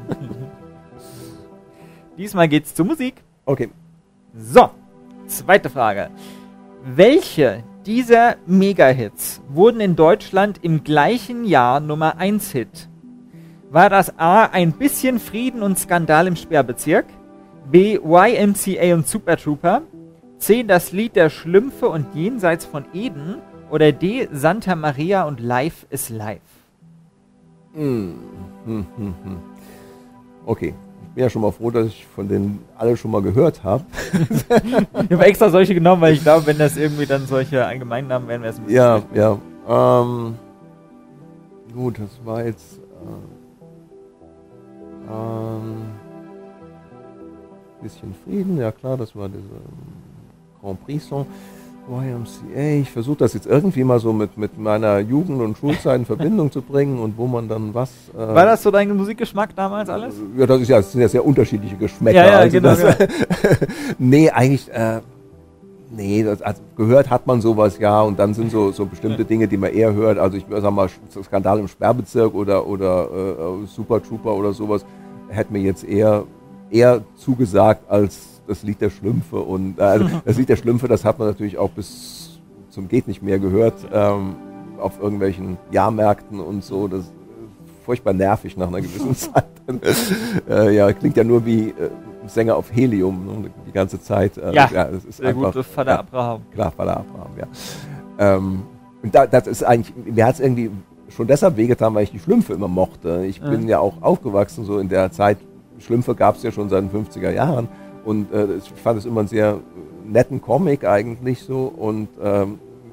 Diesmal geht's zur Musik. Okay, So, zweite Frage. Welche dieser Mega-Hits wurden in Deutschland im gleichen Jahr Nummer eins Hit? War das A, ein bisschen Frieden und Skandal im Sperrbezirk? B, Y M C A und Super Trooper? C, das Lied der Schlümpfe und Jenseits von Eden? Oder D, Santa Maria und Life is Life? Hm, hm, hm, hm. Okay, ich bin ja schon mal froh, dass ich von denen alle schon mal gehört habe. Ich habe extra solche genommen, weil ich glaube, wenn das irgendwie dann solche Allgemeinnamen wären, wäre es ein bisschen Ja, schlecht. ja. Ähm, gut, das war jetzt. Äh, ähm, bisschen Frieden, ja klar, das war dieser Grand Prix-Song. Y M C A, ich versuche das jetzt irgendwie mal so mit, mit meiner Jugend- und Schulzeit in Verbindung zu bringen und wo man dann was... Äh, War das so dein Musikgeschmack damals alles? Ja, das, ist ja, das sind ja sehr unterschiedliche Geschmäcker. Ja, ja, also genau, das, nee, eigentlich, äh, nee, das, also gehört hat man sowas, ja, und dann sind so, so bestimmte Ja. Dinge, die man eher hört, also ich sag mal, Skandal im Sperrbezirk oder, oder äh, Super Trooper oder sowas, hätte mir jetzt eher, eher zugesagt als das Lied der Schlümpfe. Und äh, also das Lied der Schlümpfe, das hat man natürlich auch bis zum geht nicht mehr gehört, ähm, auf irgendwelchen Jahrmärkten und so, das ist furchtbar nervig nach einer gewissen Zeit. äh, ja, klingt ja nur wie äh, Sänger auf Helium, ne, die ganze Zeit. Äh, Ja, ja, das ist Sehr einfach, gut, Vater ja, Abraham. Klar, Vater Abraham, ja. Ähm, und da, das ist eigentlich, mir hat es irgendwie schon deshalb wehgetan, weil ich die Schlümpfe immer mochte. Ich Ja. bin ja auch aufgewachsen, so in der Zeit, Schlümpfe gab es ja schon seit den fünfziger Jahren und äh, ich fand es immer einen sehr netten Comic eigentlich so und ähm,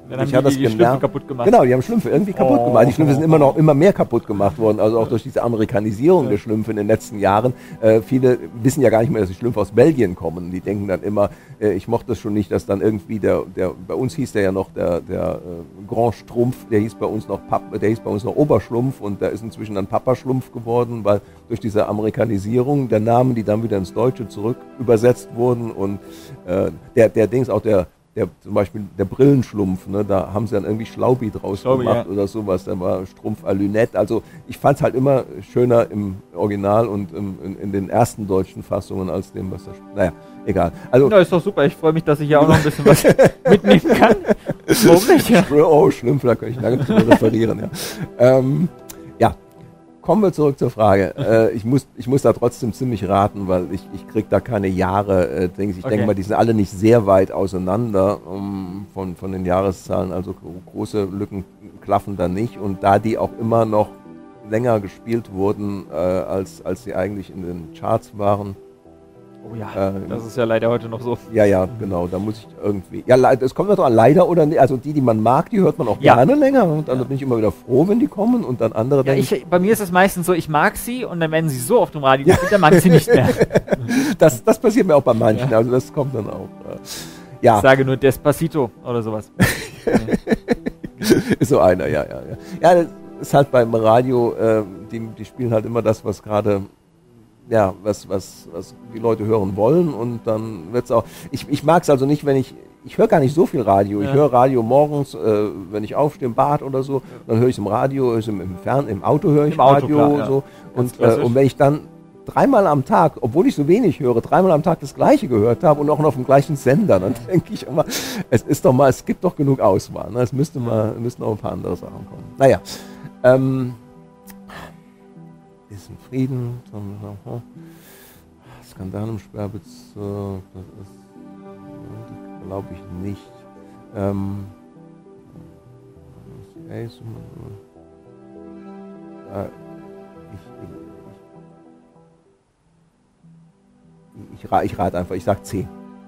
Dann haben ich habe die das die Schlümpfe gelernt. kaputt gemacht. Genau, die haben Schlümpfe irgendwie kaputt Oh. gemacht. Die Schlümpfe sind immer noch immer mehr kaputt gemacht worden, also auch durch diese Amerikanisierung der Schlümpfe in den letzten Jahren. Äh, viele wissen ja gar nicht mehr, dass die Schlümpfe aus Belgien kommen. Die denken dann immer, äh, ich mochte das schon nicht, dass dann irgendwie der, der bei uns hieß der ja noch der, der äh, Grand Strumpf, der hieß bei uns noch Pap, der hieß bei uns noch Oberschlumpf und der ist inzwischen dann Papa Schlumpf geworden, weil durch diese Amerikanisierung der Namen, die dann wieder ins Deutsche zurück übersetzt wurden und äh, der, der Dings auch der Der, zum Beispiel der Brillenschlumpf, ne, da haben sie dann irgendwie Schlaubi draus Schlaubi, gemacht ja. oder sowas, da war Strumpf à Lunette. Also ich fand es halt immer schöner im Original und im, in, in den ersten deutschen Fassungen als dem, was da steht. Naja, egal. Also, Ja, ist doch super. Ich freue mich, dass ich hier auch noch ein bisschen was mitnehmen kann. Warum nicht? Ja. oh, Schlümpfe, da kann ich lange drüber referieren. Ja. Ähm, ja, kommen wir zurück zur Frage. Äh, ich, muss, ich muss da trotzdem ziemlich raten, weil ich, ich kriege da keine Jahre. Äh, Dings. Ich Okay. denke mal, die sind alle nicht sehr weit auseinander um, von, von den Jahreszahlen. Also große Lücken klaffen da nicht. Und da die auch immer noch länger gespielt wurden, äh, als, als sie eigentlich in den Charts waren. Oh ja, Äh, das ist ja leider heute noch so. Ja, ja, genau, da muss ich irgendwie. Ja, le- es kommt doch an, leider oder nicht. Also die, die man mag, die hört man auch Ja. gerne länger. Und dann bin ich immer wieder froh, wenn die kommen. Und dann andere Ja, denken, ich, bei mir ist es meistens so, ich mag sie und dann werden sie so oft im Radio gespielt, dann mag ich sie nicht mehr. das, das passiert mir auch bei manchen. Ja. Also das kommt dann auch. äh, Ja, Ich sage nur Despacito oder sowas. ist so einer, ja, ja, ja. Ja, das ist halt beim Radio, äh, die, die spielen halt immer das, was gerade, ja, was, was, was die Leute hören wollen und dann wird's auch. Ich, ich mag es also nicht, wenn ich, ich höre gar nicht so viel Radio. Ich Ja. höre Radio morgens, äh, wenn ich aufstehe im Bad oder so, dann höre ich es im Radio, höre ich's im, im Fern, im Auto höre ich Im Auto, Radio klar, ja. so. Ganz Und, äh, klassisch. und wenn ich dann dreimal am Tag, obwohl ich so wenig höre, dreimal am Tag das Gleiche gehört habe und auch noch auf dem gleichen Sender, dann denke ich immer, es ist doch mal, es gibt doch genug Auswahl. Ne? Es müsste mal, müssten auch ein paar andere Sachen kommen. Naja, ähm, ist ein Frieden, Skandal im Sperrbezirk, das ist, glaube ich nicht. Ähm, äh, ich, ich, ich, ich rate einfach, ich sag C.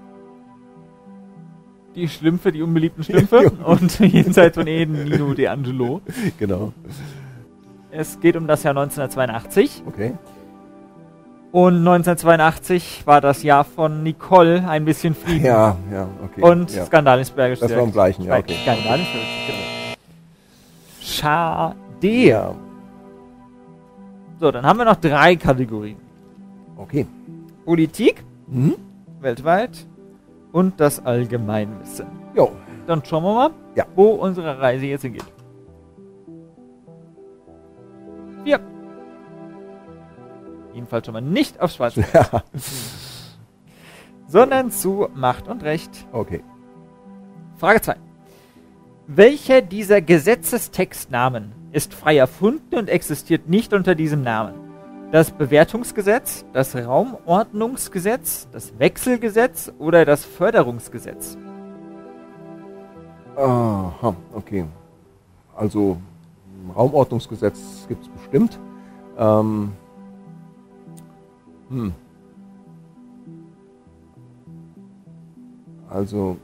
Die Schlümpfe, die unbeliebten Schlümpfe und jenseits von Eden Nino D'Angelo. Genau. Es geht um das Jahr neunzehnhundertzweiundachtzig Okay. und neunzehnhundertzweiundachtzig war das Jahr von Nicole, ein bisschen Frieden. Ja, ja, okay. Und ja. Skandal ins Bergische Das war im gleichen Jahr, okay. Skandal ins Bergische, genau. Schade. Ja, So, dann haben wir noch drei Kategorien. okay. Politik, Mhm. weltweit und das Allgemeinwissen. Jo. Dann schauen wir mal, Ja. wo unsere Reise jetzt hingeht. Ja. Jedenfalls schon mal nicht auf Schwarz, Ja, sondern zu Macht und Recht. okay. Frage zwei. Welcher dieser Gesetzestextnamen ist frei erfunden und existiert nicht unter diesem Namen? Das Bewertungsgesetz, das Raumordnungsgesetz, das Wechselgesetz oder das Förderungsgesetz? Aha, okay. Also, Raumordnungsgesetz gibt es bestimmt. Ähm, hm. Also,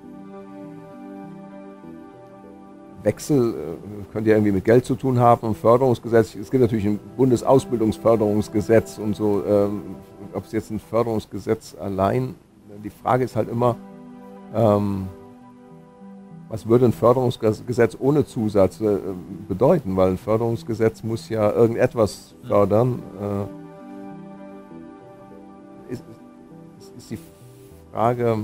Wechsel äh, könnte ja irgendwie mit Geld zu tun haben, ein Förderungsgesetz. Es gibt natürlich ein Bundesausbildungsförderungsgesetz und so. Ähm, ob es jetzt ein Förderungsgesetz allein, die Frage ist halt immer, ähm, was würde ein Förderungsgesetz ohne Zusatz äh, bedeuten? Weil ein Förderungsgesetz muss ja irgendetwas fördern. Äh, ist, ist, ist die Frage...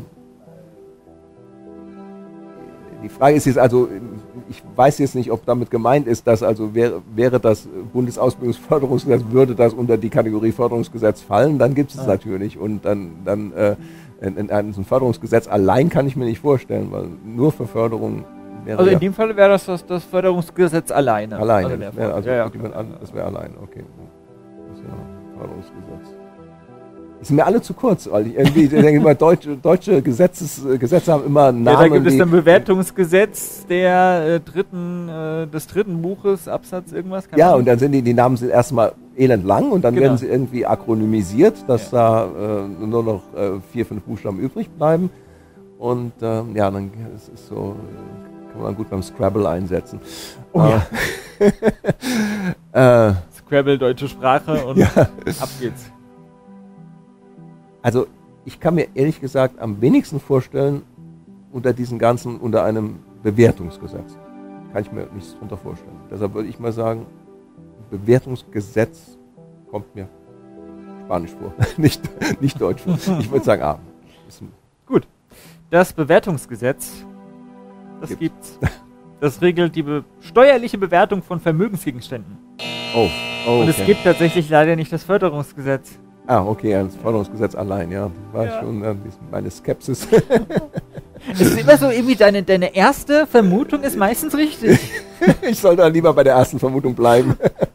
Die Frage ist jetzt also, ich weiß jetzt nicht, ob damit gemeint ist, dass also wäre, wäre das Bundesausbildungsförderungsgesetz, würde das unter die Kategorie Förderungsgesetz fallen, dann gibt es es Ah. natürlich. Und dann, dann äh, in, in ein Förderungsgesetz allein kann ich mir nicht vorstellen, weil nur für Förderung wäre Also ja in dem Fall wäre das, das das Förderungsgesetz alleine. alleine. Also das der wäre Fall. also, ja, ja, die würden klar. an- das wäre allein, okay. Das ist ja ein Förderungsgesetz. Die sind mir alle zu kurz, weil ich irgendwie denke immer, deutsche, deutsche Gesetzes, Gesetze haben immer Namen. Ja, da gibt es die- ein Bewertungsgesetz der äh, dritten, äh, des dritten Buches, Absatz irgendwas. keine Ja, Ahnung. und dann sind die, die Namen sind erstmal elend lang und dann Genau. werden sie irgendwie akronymisiert, dass da äh, nur noch äh, vier, fünf Buchstaben übrig bleiben. Und ähm, ja, dann ist es so, äh, kann man gut beim Scrabble einsetzen. Oh ja. äh, Scrabble, deutsche Sprache und ja. ab geht's. Also ich kann mir ehrlich gesagt am wenigsten vorstellen, unter diesen ganzen, unter einem Bewertungsgesetz. Kann ich mir nichts drunter vorstellen. Deshalb würde ich mal sagen, Bewertungsgesetz kommt mir Spanisch vor, nicht, nicht Deutsch vor. Ich würde sagen, ah. Gut. Das Bewertungsgesetz, das Gibt's. gibt's. Das regelt die be steuerliche Bewertung von Vermögensgegenständen. Oh, oh, Und es okay. gibt tatsächlich leider nicht das Förderungsgesetz. Ah, okay, das Förderungsgesetz allein, ja. War Ja. schon äh, meine Skepsis. Es ist immer so, irgendwie deine, deine erste Vermutung ist meistens richtig. Ich sollte dann lieber bei der ersten Vermutung bleiben.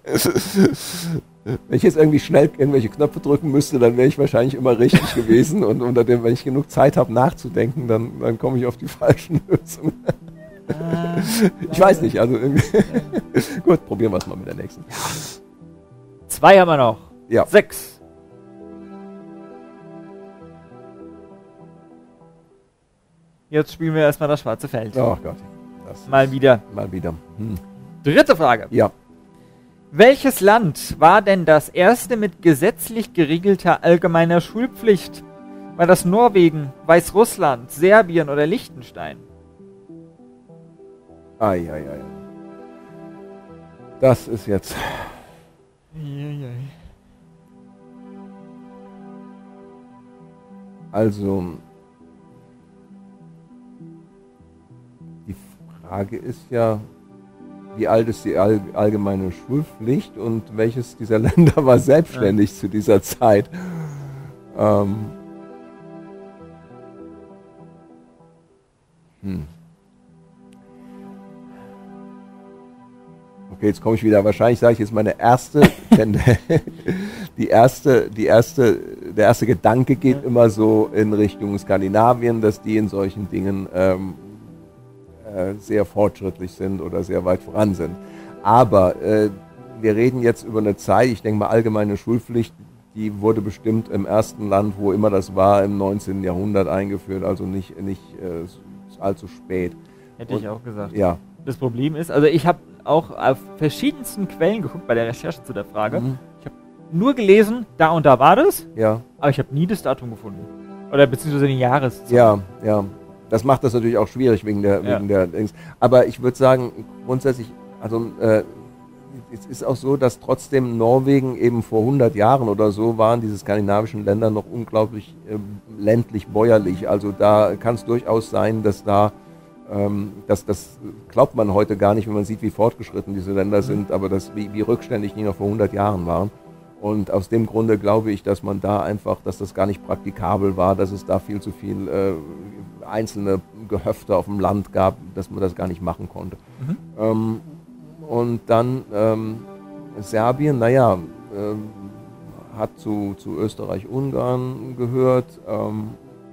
Wenn ich jetzt irgendwie schnell irgendwelche Knöpfe drücken müsste, dann wäre ich wahrscheinlich immer richtig gewesen. Und unter dem, wenn ich genug Zeit habe nachzudenken, dann, dann komme ich auf die falschen Lösungen. Ah, Ich weiß nicht, also irgendwie. Gut, probieren wir es mal mit der nächsten. Zwei haben wir noch. Ja. Sechs. Jetzt spielen wir erstmal das schwarze Feld. Oh Gott. Das Mal wieder. Mal wieder. Hm. Dritte Frage. Ja. Welches Land war denn das erste mit gesetzlich geregelter allgemeiner Schulpflicht? War das Norwegen, Weißrussland, Serbien oder Liechtenstein? Ai, ai, ai. Das ist jetzt. Also. Die Frage ist ja, wie alt ist die all, allgemeine Schulpflicht und welches dieser Länder war selbstständig ja. zu dieser Zeit? Ähm. Hm. Okay, jetzt komme ich wieder. Wahrscheinlich sage ich jetzt meine erste, denn die erste, die erste, der erste Gedanke geht ja. immer so in Richtung Skandinavien, dass die in solchen Dingen ähm, äh, sehr fortschrittlich sind oder sehr weit voran sind. Aber äh, wir reden jetzt über eine Zeit, ich denke mal allgemeine Schulpflicht, die wurde bestimmt im ersten Land, wo immer das war, im neunzehnten Jahrhundert eingeführt, also nicht, nicht äh, allzu spät. Hätte Und, ich auch gesagt. Ja. Das Problem ist, also ich habe auch auf verschiedensten Quellen geguckt bei der Recherche zu der Frage. Mhm. Ich habe nur gelesen, da und da war das, Ja. aber ich habe nie das Datum gefunden. Oder beziehungsweise den Jahreszeit. Ja, ja. Das macht das natürlich auch schwierig wegen der, Ja. wegen der Dings. Aber ich würde sagen, grundsätzlich, also äh, es ist auch so, dass trotzdem Norwegen eben vor hundert Jahren oder so waren diese skandinavischen Länder noch unglaublich äh, ländlich bäuerlich. Also da kann es durchaus sein, dass da ähm, das, das glaubt man heute gar nicht, wenn man sieht, wie fortgeschritten diese Länder mhm. sind, aber das, wie, wie rückständig die noch vor hundert Jahren waren. Und aus dem Grunde glaube ich, dass man da einfach, dass das gar nicht praktikabel war, dass es da viel zu viel äh, einzelne Gehöfte auf dem Land gab, dass man das gar nicht machen konnte. Mhm. Ähm, und dann ähm, Serbien, naja, ähm, hat zu, zu Österreich-Ungarn gehört, ähm,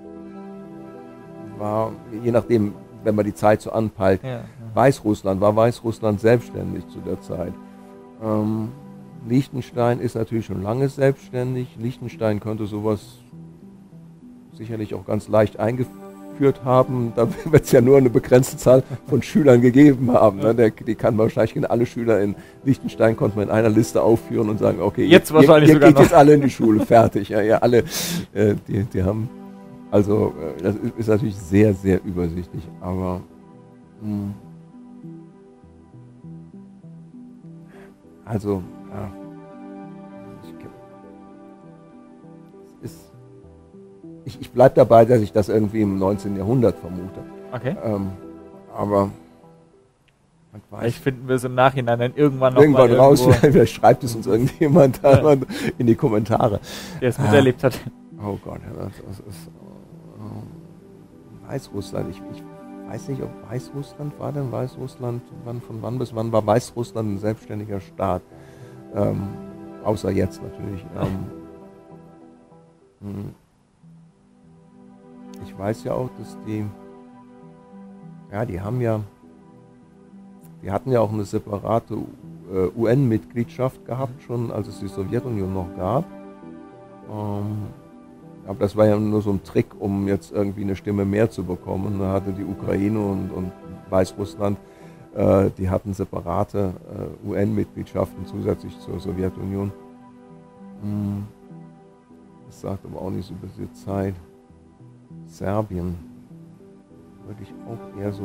war, je nachdem, wenn man die Zeit so anpeilt, Ja, ja. Weißrussland, war Weißrussland selbstständig zu der Zeit. Ähm, Liechtenstein ist natürlich schon lange selbstständig. Liechtenstein könnte sowas sicherlich auch ganz leicht eingeführt haben. Da wird es ja nur eine begrenzte Zahl von Schülern gegeben haben. Ne? Der, die kann man wahrscheinlich alle Schüler in Liechtenstein konnte man in einer Liste aufführen und sagen, okay, Jetzt ihr, wahrscheinlich ihr, ihr sogar geht noch. jetzt alle in die Schule, fertig. Ja, ja, alle, äh, die, die haben, also äh, das ist, ist natürlich sehr, sehr übersichtlich, aber mh. also ja. Ich, ist, ich, ich bleibe dabei, dass ich das irgendwie im neunzehnten Jahrhundert vermute. Okay. Ähm, aber man weiß, Vielleicht finden wir es im Nachhinein dann irgendwann noch irgendwann mal raus, irgendwo, vielleicht schreibt es uns irgendjemand Ja. in die Kommentare. der es Ah. miterlebt hat. Oh Gott, ja, das, das ist äh, Weißrussland. Ich, ich weiß nicht, ob Weißrussland war denn Weißrussland, wann, von wann bis wann war Weißrussland ein selbstständiger Staat? Ähm, außer jetzt natürlich. Ähm, hm. ich weiß ja auch, dass die, ja, die haben ja, die hatten ja auch eine separate äh, U N-Mitgliedschaft gehabt, schon als es die Sowjetunion noch gab. Ähm, aber das war ja nur so ein Trick, um jetzt irgendwie eine Stimme mehr zu bekommen. Da hatte die Ukraine und, und Weißrussland. Äh, die hatten separate äh, U N-Mitgliedschaften zusätzlich zur Sowjetunion. Hm. Das sagt aber auch nichts über diese Zeit. Serbien. Würde ich auch eher so...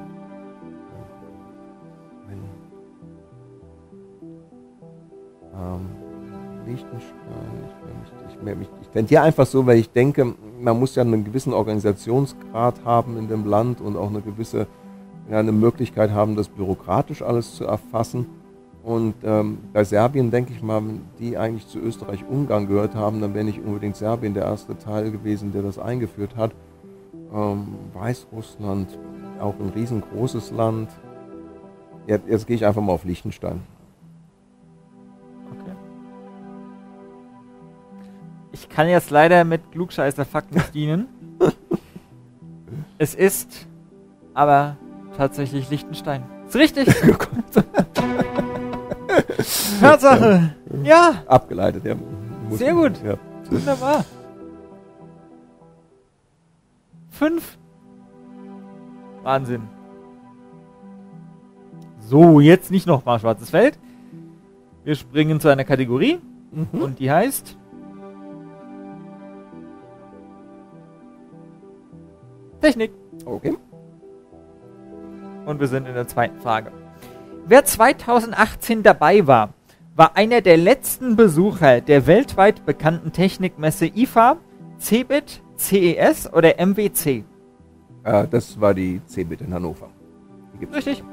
Ähm, Liechtenstein, ich, ich, ich, ich tendiere einfach so, weil ich denke, man muss ja einen gewissen Organisationsgrad haben in dem Land und auch eine gewisse ja, eine Möglichkeit haben, das bürokratisch alles zu erfassen. Und ähm, bei Serbien denke ich mal, wenn die eigentlich zu Österreich-Ungarn gehört haben, dann wäre nicht unbedingt Serbien der erste Teil gewesen, der das eingeführt hat. Ähm, Weißrussland, auch ein riesengroßes Land. Jetzt, jetzt gehe ich einfach mal auf Liechtenstein. Ich kann jetzt leider mit Klugscheißer-Fakten nicht dienen. Es ist aber tatsächlich Liechtenstein. Ist richtig. Tatsache. Ja. Abgeleitet, ja. Muss Sehr man, gut. Ja. Wunderbar. Fünf. Wahnsinn. So, jetzt nicht nochmal schwarzes Feld. Wir springen zu einer Kategorie. Mhm. Und die heißt... Technik. Okay. Und wir sind in der zweiten Frage. Wer zweitausendachtzehn dabei war, war einer der letzten Besucher der weltweit bekannten Technikmesse I F A, CeBIT, C E S oder M W C? Äh, das war die CeBIT in Hannover. Die gibt's. Richtig.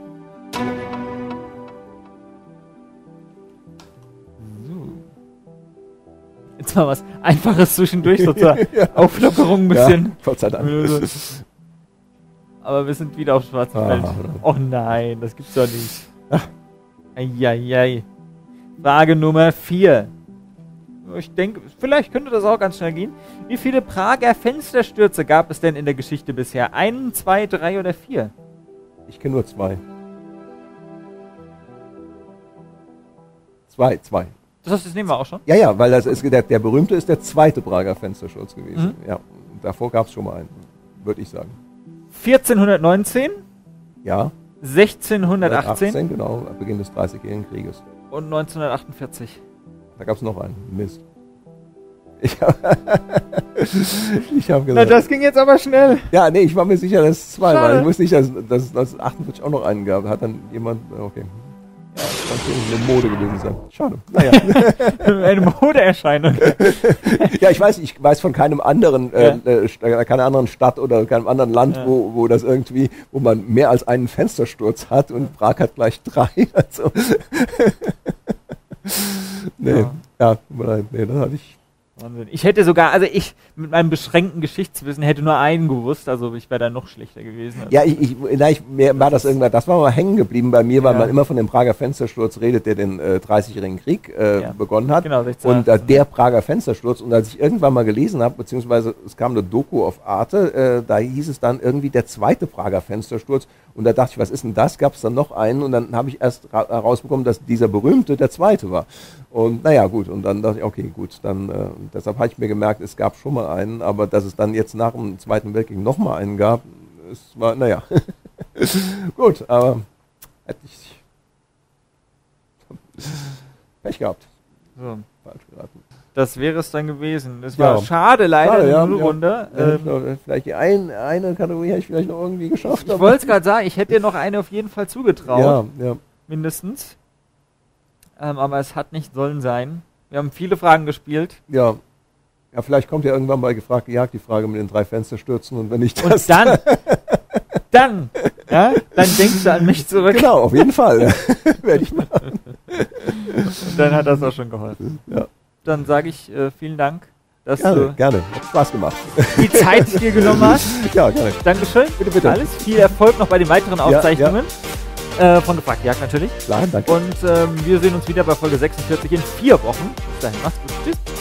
So. Jetzt mal was Einfaches zwischendurch, so zur Ja. Auflockerung ein bisschen. Ja, Gott sei Dank. Aber wir sind wieder auf schwarzem Ah, Feld. ja. Oh nein, das gibt's doch nicht. Eieiei. Frage Nummer vier. Ich denke, vielleicht könnte das auch ganz schnell gehen. Wie viele Prager Fensterstürze gab es denn in der Geschichte bisher? Ein, zwei, drei oder vier? Ich kenne nur zwei. Zwei, zwei. Das heißt, das nehmen wir auch schon. Ja, ja, weil das ist, der, der berühmte ist der zweite Prager Fenstersturz gewesen. Mhm. Ja, davor gab es schon mal einen, würde ich sagen. vierzehnhundertneunzehn, Ja. sechzehnhundertachtzehn genau, Beginn des Dreißigjährigen Krieges. und neunzehnhundertachtundvierzig. Da gab es noch einen. Mist. Ich habe ich hab Na, gesagt. das ging jetzt aber schnell. Ja, nee, ich war mir sicher, dass es zwei Schade. war. Ich wusste nicht, dass, dass es neunzehnhundertachtundvierzig auch noch einen gab. Hat dann jemand. Okay. Ja, das kann eine Mode gewesen sein. Schade. Naja. Eine Modeerscheinung. Ja, ich weiß, ich weiß von keinem anderen, äh, Ja. äh, st- keiner anderen Stadt oder keinem anderen Land, Ja. wo, wo das irgendwie, wo man mehr als einen Fenstersturz hat und Prag hat gleich drei. Also. Nee, Ja. ja, tut mir leid. Nee, das hatte ich. Wahnsinn. Ich hätte sogar, also ich mit meinem beschränkten Geschichtswissen hätte nur einen gewusst, also ich wäre da noch schlechter gewesen. Ja, ich, ich, na, ich mir war das irgendwann, das war mal hängen geblieben bei mir, weil Ja. man immer von dem Prager Fenstersturz redet, der den äh, dreißigjährigen Krieg äh, Ja. begonnen hat. Genau, sechzehn. Und äh, der Prager Fenstersturz. Und als ich irgendwann mal gelesen habe, beziehungsweise es kam eine Doku auf Arte, äh, da hieß es dann irgendwie der zweite Prager Fenstersturz. Und da dachte ich, was ist denn das? Gab es dann noch einen? Und dann habe ich erst ra- herausbekommen, dass dieser berühmte der zweite war. Und naja, gut. Und dann dachte ich, okay, gut. Dann, äh, deshalb habe ich mir gemerkt, es gab schon mal einen, aber dass es dann jetzt nach dem Zweiten Weltkrieg noch mal einen gab, es war, naja. Gut, aber hätte ich Pech gehabt. So, Falsch geraten. das wäre es dann gewesen. Das Ja. war schade leider, Schade, eine ja, Nullrunde. Ja, Ähm, vielleicht die ein, eine Kategorie hätte ich vielleicht noch irgendwie geschafft. ich wollte es gerade sagen, ich hätte dir noch eine auf jeden Fall zugetraut. Ja, ja. Mindestens. Ähm, aber es hat nicht sollen sein. Wir haben viele Fragen gespielt. Ja. Ja, vielleicht kommt ja irgendwann mal gefragt, gejagt die Frage mit den drei Fensterstürzen und wenn nicht Und das. dann, dann, ja, dann denkst du an mich zurück. Genau, auf jeden Fall. Werde ich machen. Und dann hat das auch schon geholfen. Ja. Dann sage ich äh, vielen Dank, dass Gerne, gerne. Hat Spaß gemacht. du die Zeit dir genommen hast. Ja, gerne. Dankeschön. Bitte, bitte. Alles. Viel Erfolg noch bei den weiteren Aufzeichnungen. Äh, von Gefragt Jagd natürlich. Klar, danke. Und ähm, wir sehen uns wieder bei Folge sechsundvierzig in vier Wochen. Bis dahin, macht's gut. Tschüss.